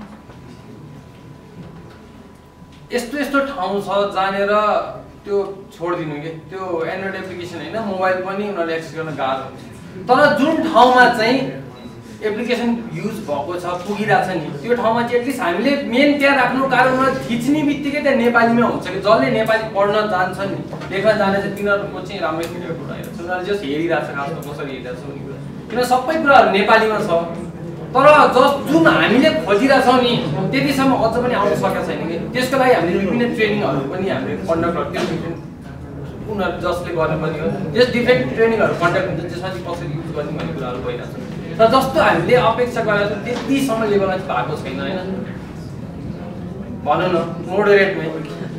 यस्तो यस्तो ठाउँ छ जहाँनिर त्यो छोडिदिनु के त्यो एन्ड्रोइड एप्लिकेसन होइन मोबाइल पनि उनीहरूले एक्सेस गर्न गाह्रो हुन्छ तर जुन ठाउँमा चाहिँ एप्लिकेसन युज भएको छ पुगिरहेछ नि त्यो ठाउँमा चाहिँ एटलिस्ट हामीले मेन त्यहाँ राख्नु कारण उनीहरू थिच्ने बित्तिकै त्यहाँ नेपालीमा हुन्छ कि जसले नेपाली पढ्न जान्छ नि लेख्न जाने चाहिँ तिनीहरूको चाहिँ राम्रै मिलेको कुरा हेर्छ उनीहरूले जस्ट हेरिरहेछ खासमा कसरी हेरिरहेछ भन्ने कुरा किन सबै कुराहरू नेपालीमा छ तर जुन हामीले खोजिरहेछौँ नि त्यतिसम्म अझ पनि आउन सकेको छैन कि त्यसको लागि हामीले विभिन्न ट्रेनिङहरू पनि हामीले कन्डक्ट गर्थ्यौँ उनीहरू जसले गर्ने पनि हो त्यस डिफ्रेन्ट ट्रेनिङहरू कन्डक्ट हुन्छ त्यसमा चाहिँ कसरी युज गर्ने भन्ने कुराहरू भइरहेको छ तर जस्तो हामीले अपेक्षा गरेर त्यतिसम्म लेभलमा चाहिँ भएको छैन होइन भनौँ न मोडरेटमै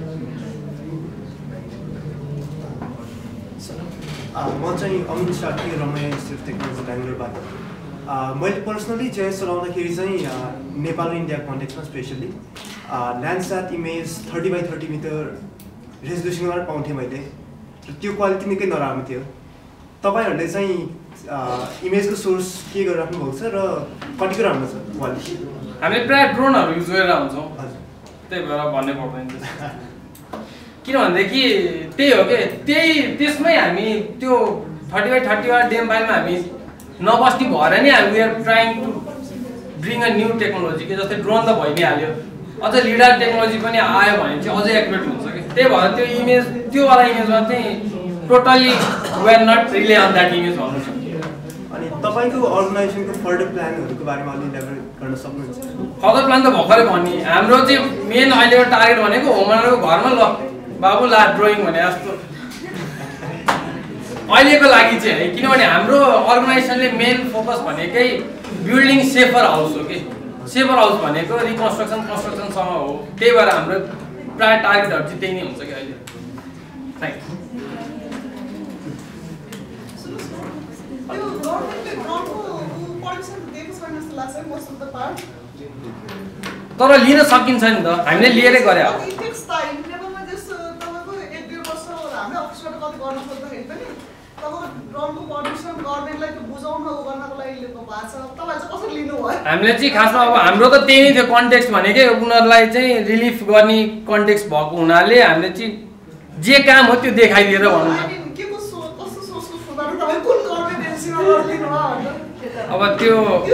म चाहिँ अमित साथी रमाया इन्स्टिट्युट टेक्नोलोजी बेङ्गलोरबाट मैले पर्सनली जेएस चलाउँदाखेरि चाहिँ नेपाल र इन्डिया कन्टेक्समा specially Landsat image 30x30 metre रेजोल्युसनमा पाउँथेँ मैले र त्यो क्वालिटी निकै नराम्रो थियो तपाईँहरूले चाहिँ इमेजको सोर्स के गरिराख्नु भएको छ र कतिको राम्रो छ क्वालिटी हामीले प्रायः ड्रोनहरू युज गरेर हुन्छौँ त्यही भएर भन्नै पर्दैन किनभनेदेखि त्यही हो कि त्यसमै हामी त्यो 30x30 वा डेम फाइलमा हामी नबस्ने भएर नै हामी are trying to bring a new technology के जस्तै ड्रोन त भइ नै हाल्यो अझ लिडर टेक्नोलोजी पनि आयो भने चाहिँ अझै एक्युरेट हुन्छ कि त्यही भएर त्यो इमेज त्यो वाला इमेजमा चाहिँ totally we are not rely on that image भन्नु छ अनि तपाईँको अर्गनाइजेसनको फर्दर प्लानहरूको बारेमा अलि इलाबोरेट गर्न सक्नुहुन्छ फर्दर प्लान त भर्खरै भन्ने हाम्रो चाहिँ मेन अहिलेको टार्गेट भनेको होमरको घरमा ल बाबु ला ड्रइङ भने जस्तो अहिलेको लागि चाहिँ है किनभने हाम्रो अर्गनाइजेसनले मेन फोकस भनेकै बिल्डिङ सेफर हाउस हो कि सेफर हाउस भनेको कन्स्ट्रक्सनसँग हो त्यही भएर हाम्रो प्राय टार्गेटहरू चाहिँ त्यही नै हुन्छ कि अहिले थ्याङ्क तर लिन सकिन्छ नि त हामीले लिएरै गरे हो हामीले चाहिँ खासमा अब हाम्रो त त्यही नै थियो कन्टेक्स्ट भनेकै उनीहरूलाई चाहिँ रिलिफ गर्ने कन्टेक्स्ट भएको हुनाले हामीले चाहिँ जे काम हो त्यो देखाइदिएर भनौँ न अब त्यो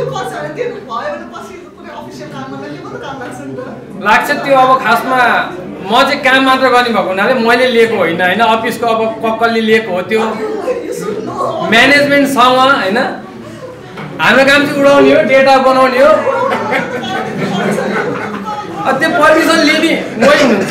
लाग्छ त्यो अब खासमा म चाहिँ काम मात्र गर्ने भएको हुनाले मैले लिएको होइन होइन अफिसको अब कक्कलले लिएको हो त्यो म्यानेजमेन्टसँग होइन हाम्रो काम चाहिँ उडाउने हो डेटा बनाउने हो त्यो पर्मिसन लिने मै हुनुहुन्छ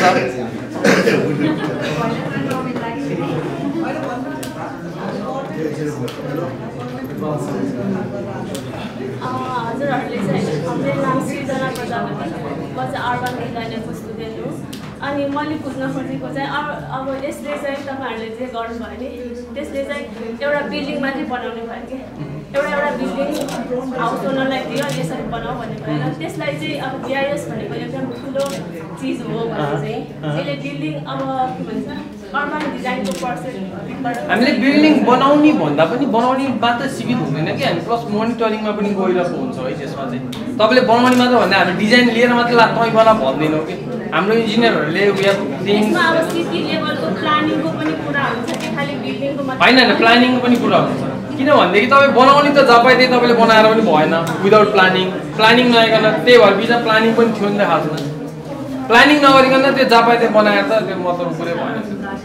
हजुरहरूले चाहिँ मेरो नाम सृजना प्रजापति म चाहिँ अर्बन डिजाइनरको स्टुडेन्ट हो अनि मैले बुझ्न खोजेको चाहिँ अब यसले चाहिँ तपाईँहरूले जे गर्नुभयो नि त्यसले चाहिँ एउटा बिल्डिङ मात्रै बनाउने भयो कि एउटा बिल्डिङ हाउस ओनरलाई दियो यसरी बनाऊ भन्ने भएर त्यसलाई चाहिँ अब जिआइएस भनेको एकदम ठुलो चिज हो भने चाहिँ यसले बिल्डिङ अब के भन्छ अर्बन डिजाइनको पर्सेन्ट हामीले बिल्डिङ बनाउने भन्दा पनि बनाउने मात्र सीमित हुँदैन कि हामी प्लस मोनिटरिङमा पनि गइरहेको हुन्छ है त्यसमा चाहिँ तपाईँले बनाउने मात्र भन्दा हामी डिजाइन लिएर मात्रै तपाईँ बना भन्दैनौँ कि हाम्रो इन्जिनियरहरूले वी हेभ थिङ्क यसमा अब सिटी लेभलको प्लानिङको पनि कुरा हुन्छ कि खालि बिल्डिङको मात्रै होइन प्लानिङको पनि कुरा हुन्छ किनभनेदेखि तपाईँ बनाउने त जहाँ पाए त्यही तपाईँले बनाएर पनि भएन विदाउट प्लानिङ नआइकन त्यही भएर बिचमा प्लानिङ पनि थियो नि त खासमा प्लानिङ नगरिकन त्यो जहाँ पाए त्यही बनाएर त त्यो मतलब पुरै भएन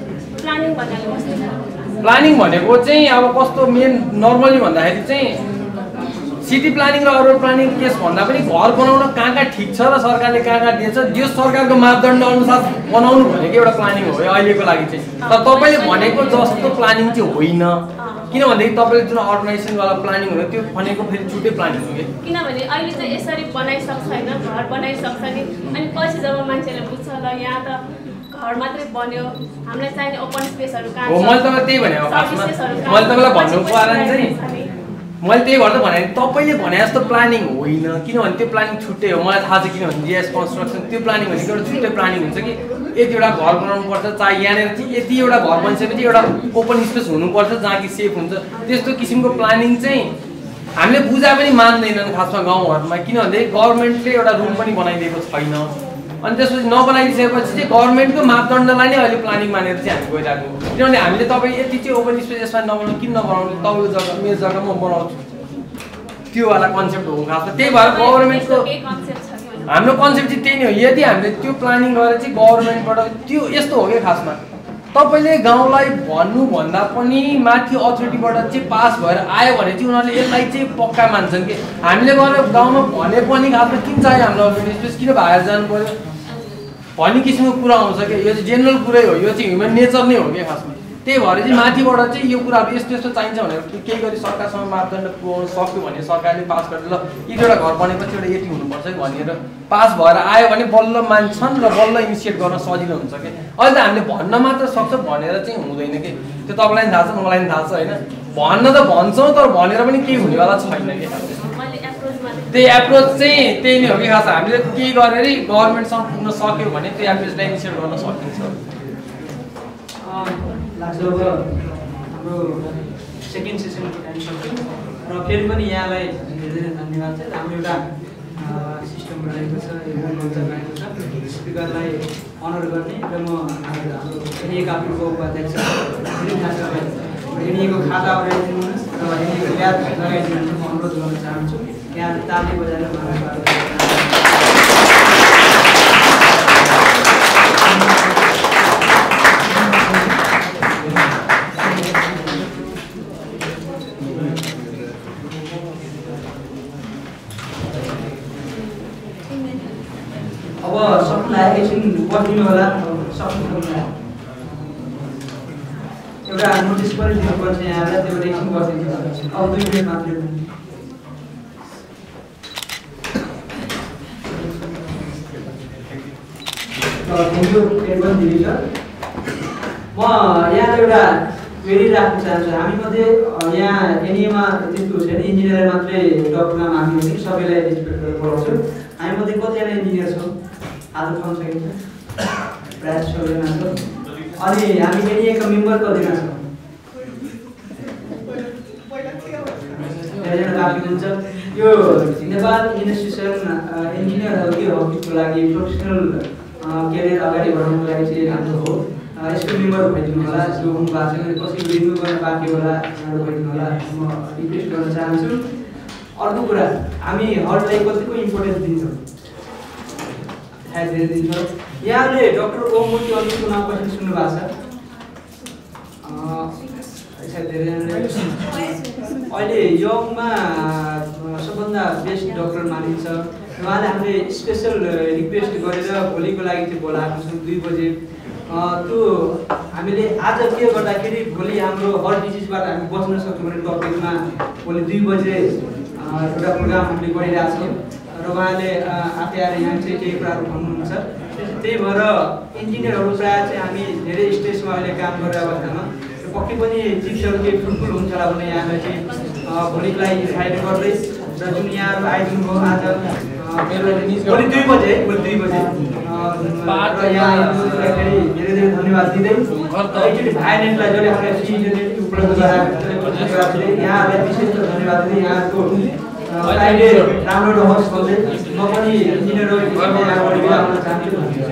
प्लानिङ भनेको चाहिँ अब कस्तो मेन नर्मली भन्दाखेरि चाहिँ सिटी प्लानिङ र अर्बन प्लानिङ केस भन्दा पनि घर बनाउन कहाँ ठिक छ र सरकारले कहाँ दिएछ त्यो सरकारको मापदण्ड अनुसार बनाउनु भनेको एउटा प्लानिङ हो अहिलेको लागि चाहिँ तर तपाईँले भनेको जस्तो प्लानिङ चाहिँ होइन किनभनेदेखि तपाईँले जुन अर्गनाइजेसनवाला प्लानिङ हो त्यो भनेको फेरि छुट्टै प्लानिङ हो कि किनभने अहिले चाहिँ यसरी बनाइसक्छ होइन घर बनाइसक्छ नि अनि पछि जब मान्छेले बुझ्छ ल यहाँ त घर मात्रै बन्यो हामीलाई चाहिने ओपन स्पेसहरू कहाँ हो मैले तपाईँलाई त्यही भनेको खासमा मैले तपाईँलाई भन्नुको कारण चाहिँ मैले त्यही भएर त भने तपाईँले भने जस्तो प्लानिङ होइन किनभने त्यो प्लानिङ छुट्टै हो मलाई थाहा छ किनभने जिएस कन्स्ट्रक्सन त्यो प्लानिङ भनेको एउटा छुट्टै प्लानिङ हुन्छ कि यतिवटा घर बनाउनु पर्छ चाहे यहाँनिर यति एउटा घर बनिसकेपछि एउटा ओपन स्पेस हुनुपर्छ जहाँ कि सेफ हुन्छ त्यस्तो किसिमको प्लानिङ चाहिँ हामीले बुझा पनि मान्दैनन् खासमा गाउँहरूमा किनभने गभर्मेन्टले एउटा रुल पनि बनाइदिएको छैन अनि त्यसपछि नबनाइदिसकेपछि चाहिँ गभर्मेन्टको मापदण्डलाई नै अहिले प्लानिङ मानेर चाहिँ हामी गइरहेको किनभने हामीले तपाईँ यति चाहिँ ओपन स्पेस यसमा नबनाउनु किन नबनाउनु तपाईँको जग्गा मेरो जग्गामा म बनाउँछु त्योवाला कन्सेप्ट हो खासमा त्यही भएर गभर्मेन्टको हाम्रो कन्सेप्ट चाहिँ त्यही नै हो यदि हामीले त्यो प्लानिङ गरेर चाहिँ गभर्मेन्टबाट त्यो यस्तो हो कि खासमा तपाईँले गाउँलाई भन्नुभन्दा पनि माथि अथोरिटीबाट चाहिँ पास भएर आयो भने चाहिँ उनीहरूले यसलाई चाहिँ पक्का मान्छन् कि हामीले गएर गाउँमा भने पनि खासमा किन चाहियो हामीलाई ओपन स्पेस किन बाहिर जानु पऱ्यो भन्ने किसिमको कुरा आउँछ कि यो चाहिँ जेनरल कुरै हो यो चाहिँ ह्युमन नेचर नै हो कि खासमा त्यही भएर चाहिँ माथिबाट चाहिँ यो कुराहरू यस्तो यस्तो चाहिन्छ भनेर केही गरी सरकारसँग मापदण्ड पुऱ्याउन सक्यो भने सरकारले पास गरेर ल यतिवटा घर बनेपछि एउटा यति हुनुपर्छ भनेर पास भएर आयो भने बल्ल मान्छन् र बल्ल इनिसिएट गर्न सजिलो हुन्छ कि अहिले त हामीले भन्न मात्र सक्छ भनेर चाहिँ हुँदैन कि त्यो तपाईँलाई पनि थाहा छ मलाई पनि थाहा छ होइन भन्न त भन्छौँ तर भनेर पनि केही हुनेवाला छैन कि त्यही एप्रोच चाहिँ त्यही नै हो कि खास हामीले केही गरेर गभर्मेन्टसँग पुग्न सक्यो भने त्यो एप्रोचलाई इनिसिएट गर्न सकिन्छ लाग्छ अब हाम्रो सेकेन्ड सेसनको टाइम सक्यो र फेरि पनि यहाँलाई धेरै धेरै धन्यवाद छ हाम्रो एउटा सिस्टम बनाएको छ एउटा कल्चर बनाएको छ स्पिकरलाई अनर गर्ने र म हाम्रो एनइएको आफ्नो उपाध्यक्ष एनइएको खाता बनाइदिनुहोस् र एनइएको ब्याज लगाइदिनु म अनुरोध गर्न चाहन्छु यहाँ ताली बजाएर अब सक्नुलाई एकछिन बस्दिनु होला सक्नुहुन्न एउटा नोटिस पनि दिनुपर्छ यहाँलाई त्यो एकछिन बस्दिनु अब 2 मिनेट मात्रै थ्याङ्क यू एडभन दिदी सर म यहाँ एउटा क्वेरी राख्न चाहन्छु हामी मध्ये यहाँ एनइएमा त्यस्तो छैन इन्जिनियर मात्रै डक्टरमा हामी हो कि सबैलाई रेस्पेक्ट गरेर बोलाउँछु हामी मध्ये कतिजना इन्जिनियर छौँ हात उठाउन सकिन्छ प्रायः सबैजना छौँ अनि हामी एनइएका मेम्बर कतिजना छौँ धेरैजना बाँकी हुन्छ यो नेपाल इन्स्टिट्युसन इन्जिनियरहरूको लागि प्रोफेसनल करियर अगाडि बढाउनुको लागि चाहिँ राम्रो हो यसको मेम्बर भइदिनु होला जो हुनु भएको छैन कसैको रिन्यू गर्न बाँकी होला यहाँबाट भइदिनु होला म रिक्वेस्ट गर्न चाहन्छु अर्को कुरा हामी हललाई कतिको इम्पोर्टेन्स दिन्छौँ थाहा धेरै दिन्छौँ यहाँले डाक्टर ओम मूर्ति अलिकको नाम पनि सुन्नु भएको छ अहिले यङमा सबभन्दा बेस्ट डाक्टर मानिन्छ उहाँले हामीले स्पेसल रिक्वेस्ट गरेर भोलिको लागि चाहिँ बोलाएको छौँ 2 बजे त्यो हामीले आज के गर्दाखेरि भोलि हाम्रो हर्ट डिजिजबाट हामी बच्न सक्छौँ भने टपिकमा भोलि 2 बजे एउटा प्रोग्राम हामीले गरिरहेछौँ र उहाँले आफै आएर यहाँ चाहिँ केही कुराहरू भन्नुहुन्छ त्यही भएर इन्जिनियरहरू प्रायः चाहिँ हामी धेरै स्टेजमा अहिले काम गरेर अवस्थामा पक्कै पनि चिप्सहरू केही फुलफुल हुन्छ होला भने यहाँलाई चाहिँ भोलिको लागि इन्भाइट गर्दै र जुन यहाँहरू आइदिनु भयो आज भोलि 2 बजे र यहाँ आइदिनुदाखेरि धेरै धेरै धन्यवाद दिँदै एकचोटि भाइनेटलाई जसले हामीलाई इन्टरनेट उपलब्ध गराएको यहाँहरूलाई विशेष धन्यवाद दिँदै यहाँको अहिले राम्रो रहोस् भन्दै म पनि इन्जिनियर यहाँबाट बिदा हुन चाहन्छु।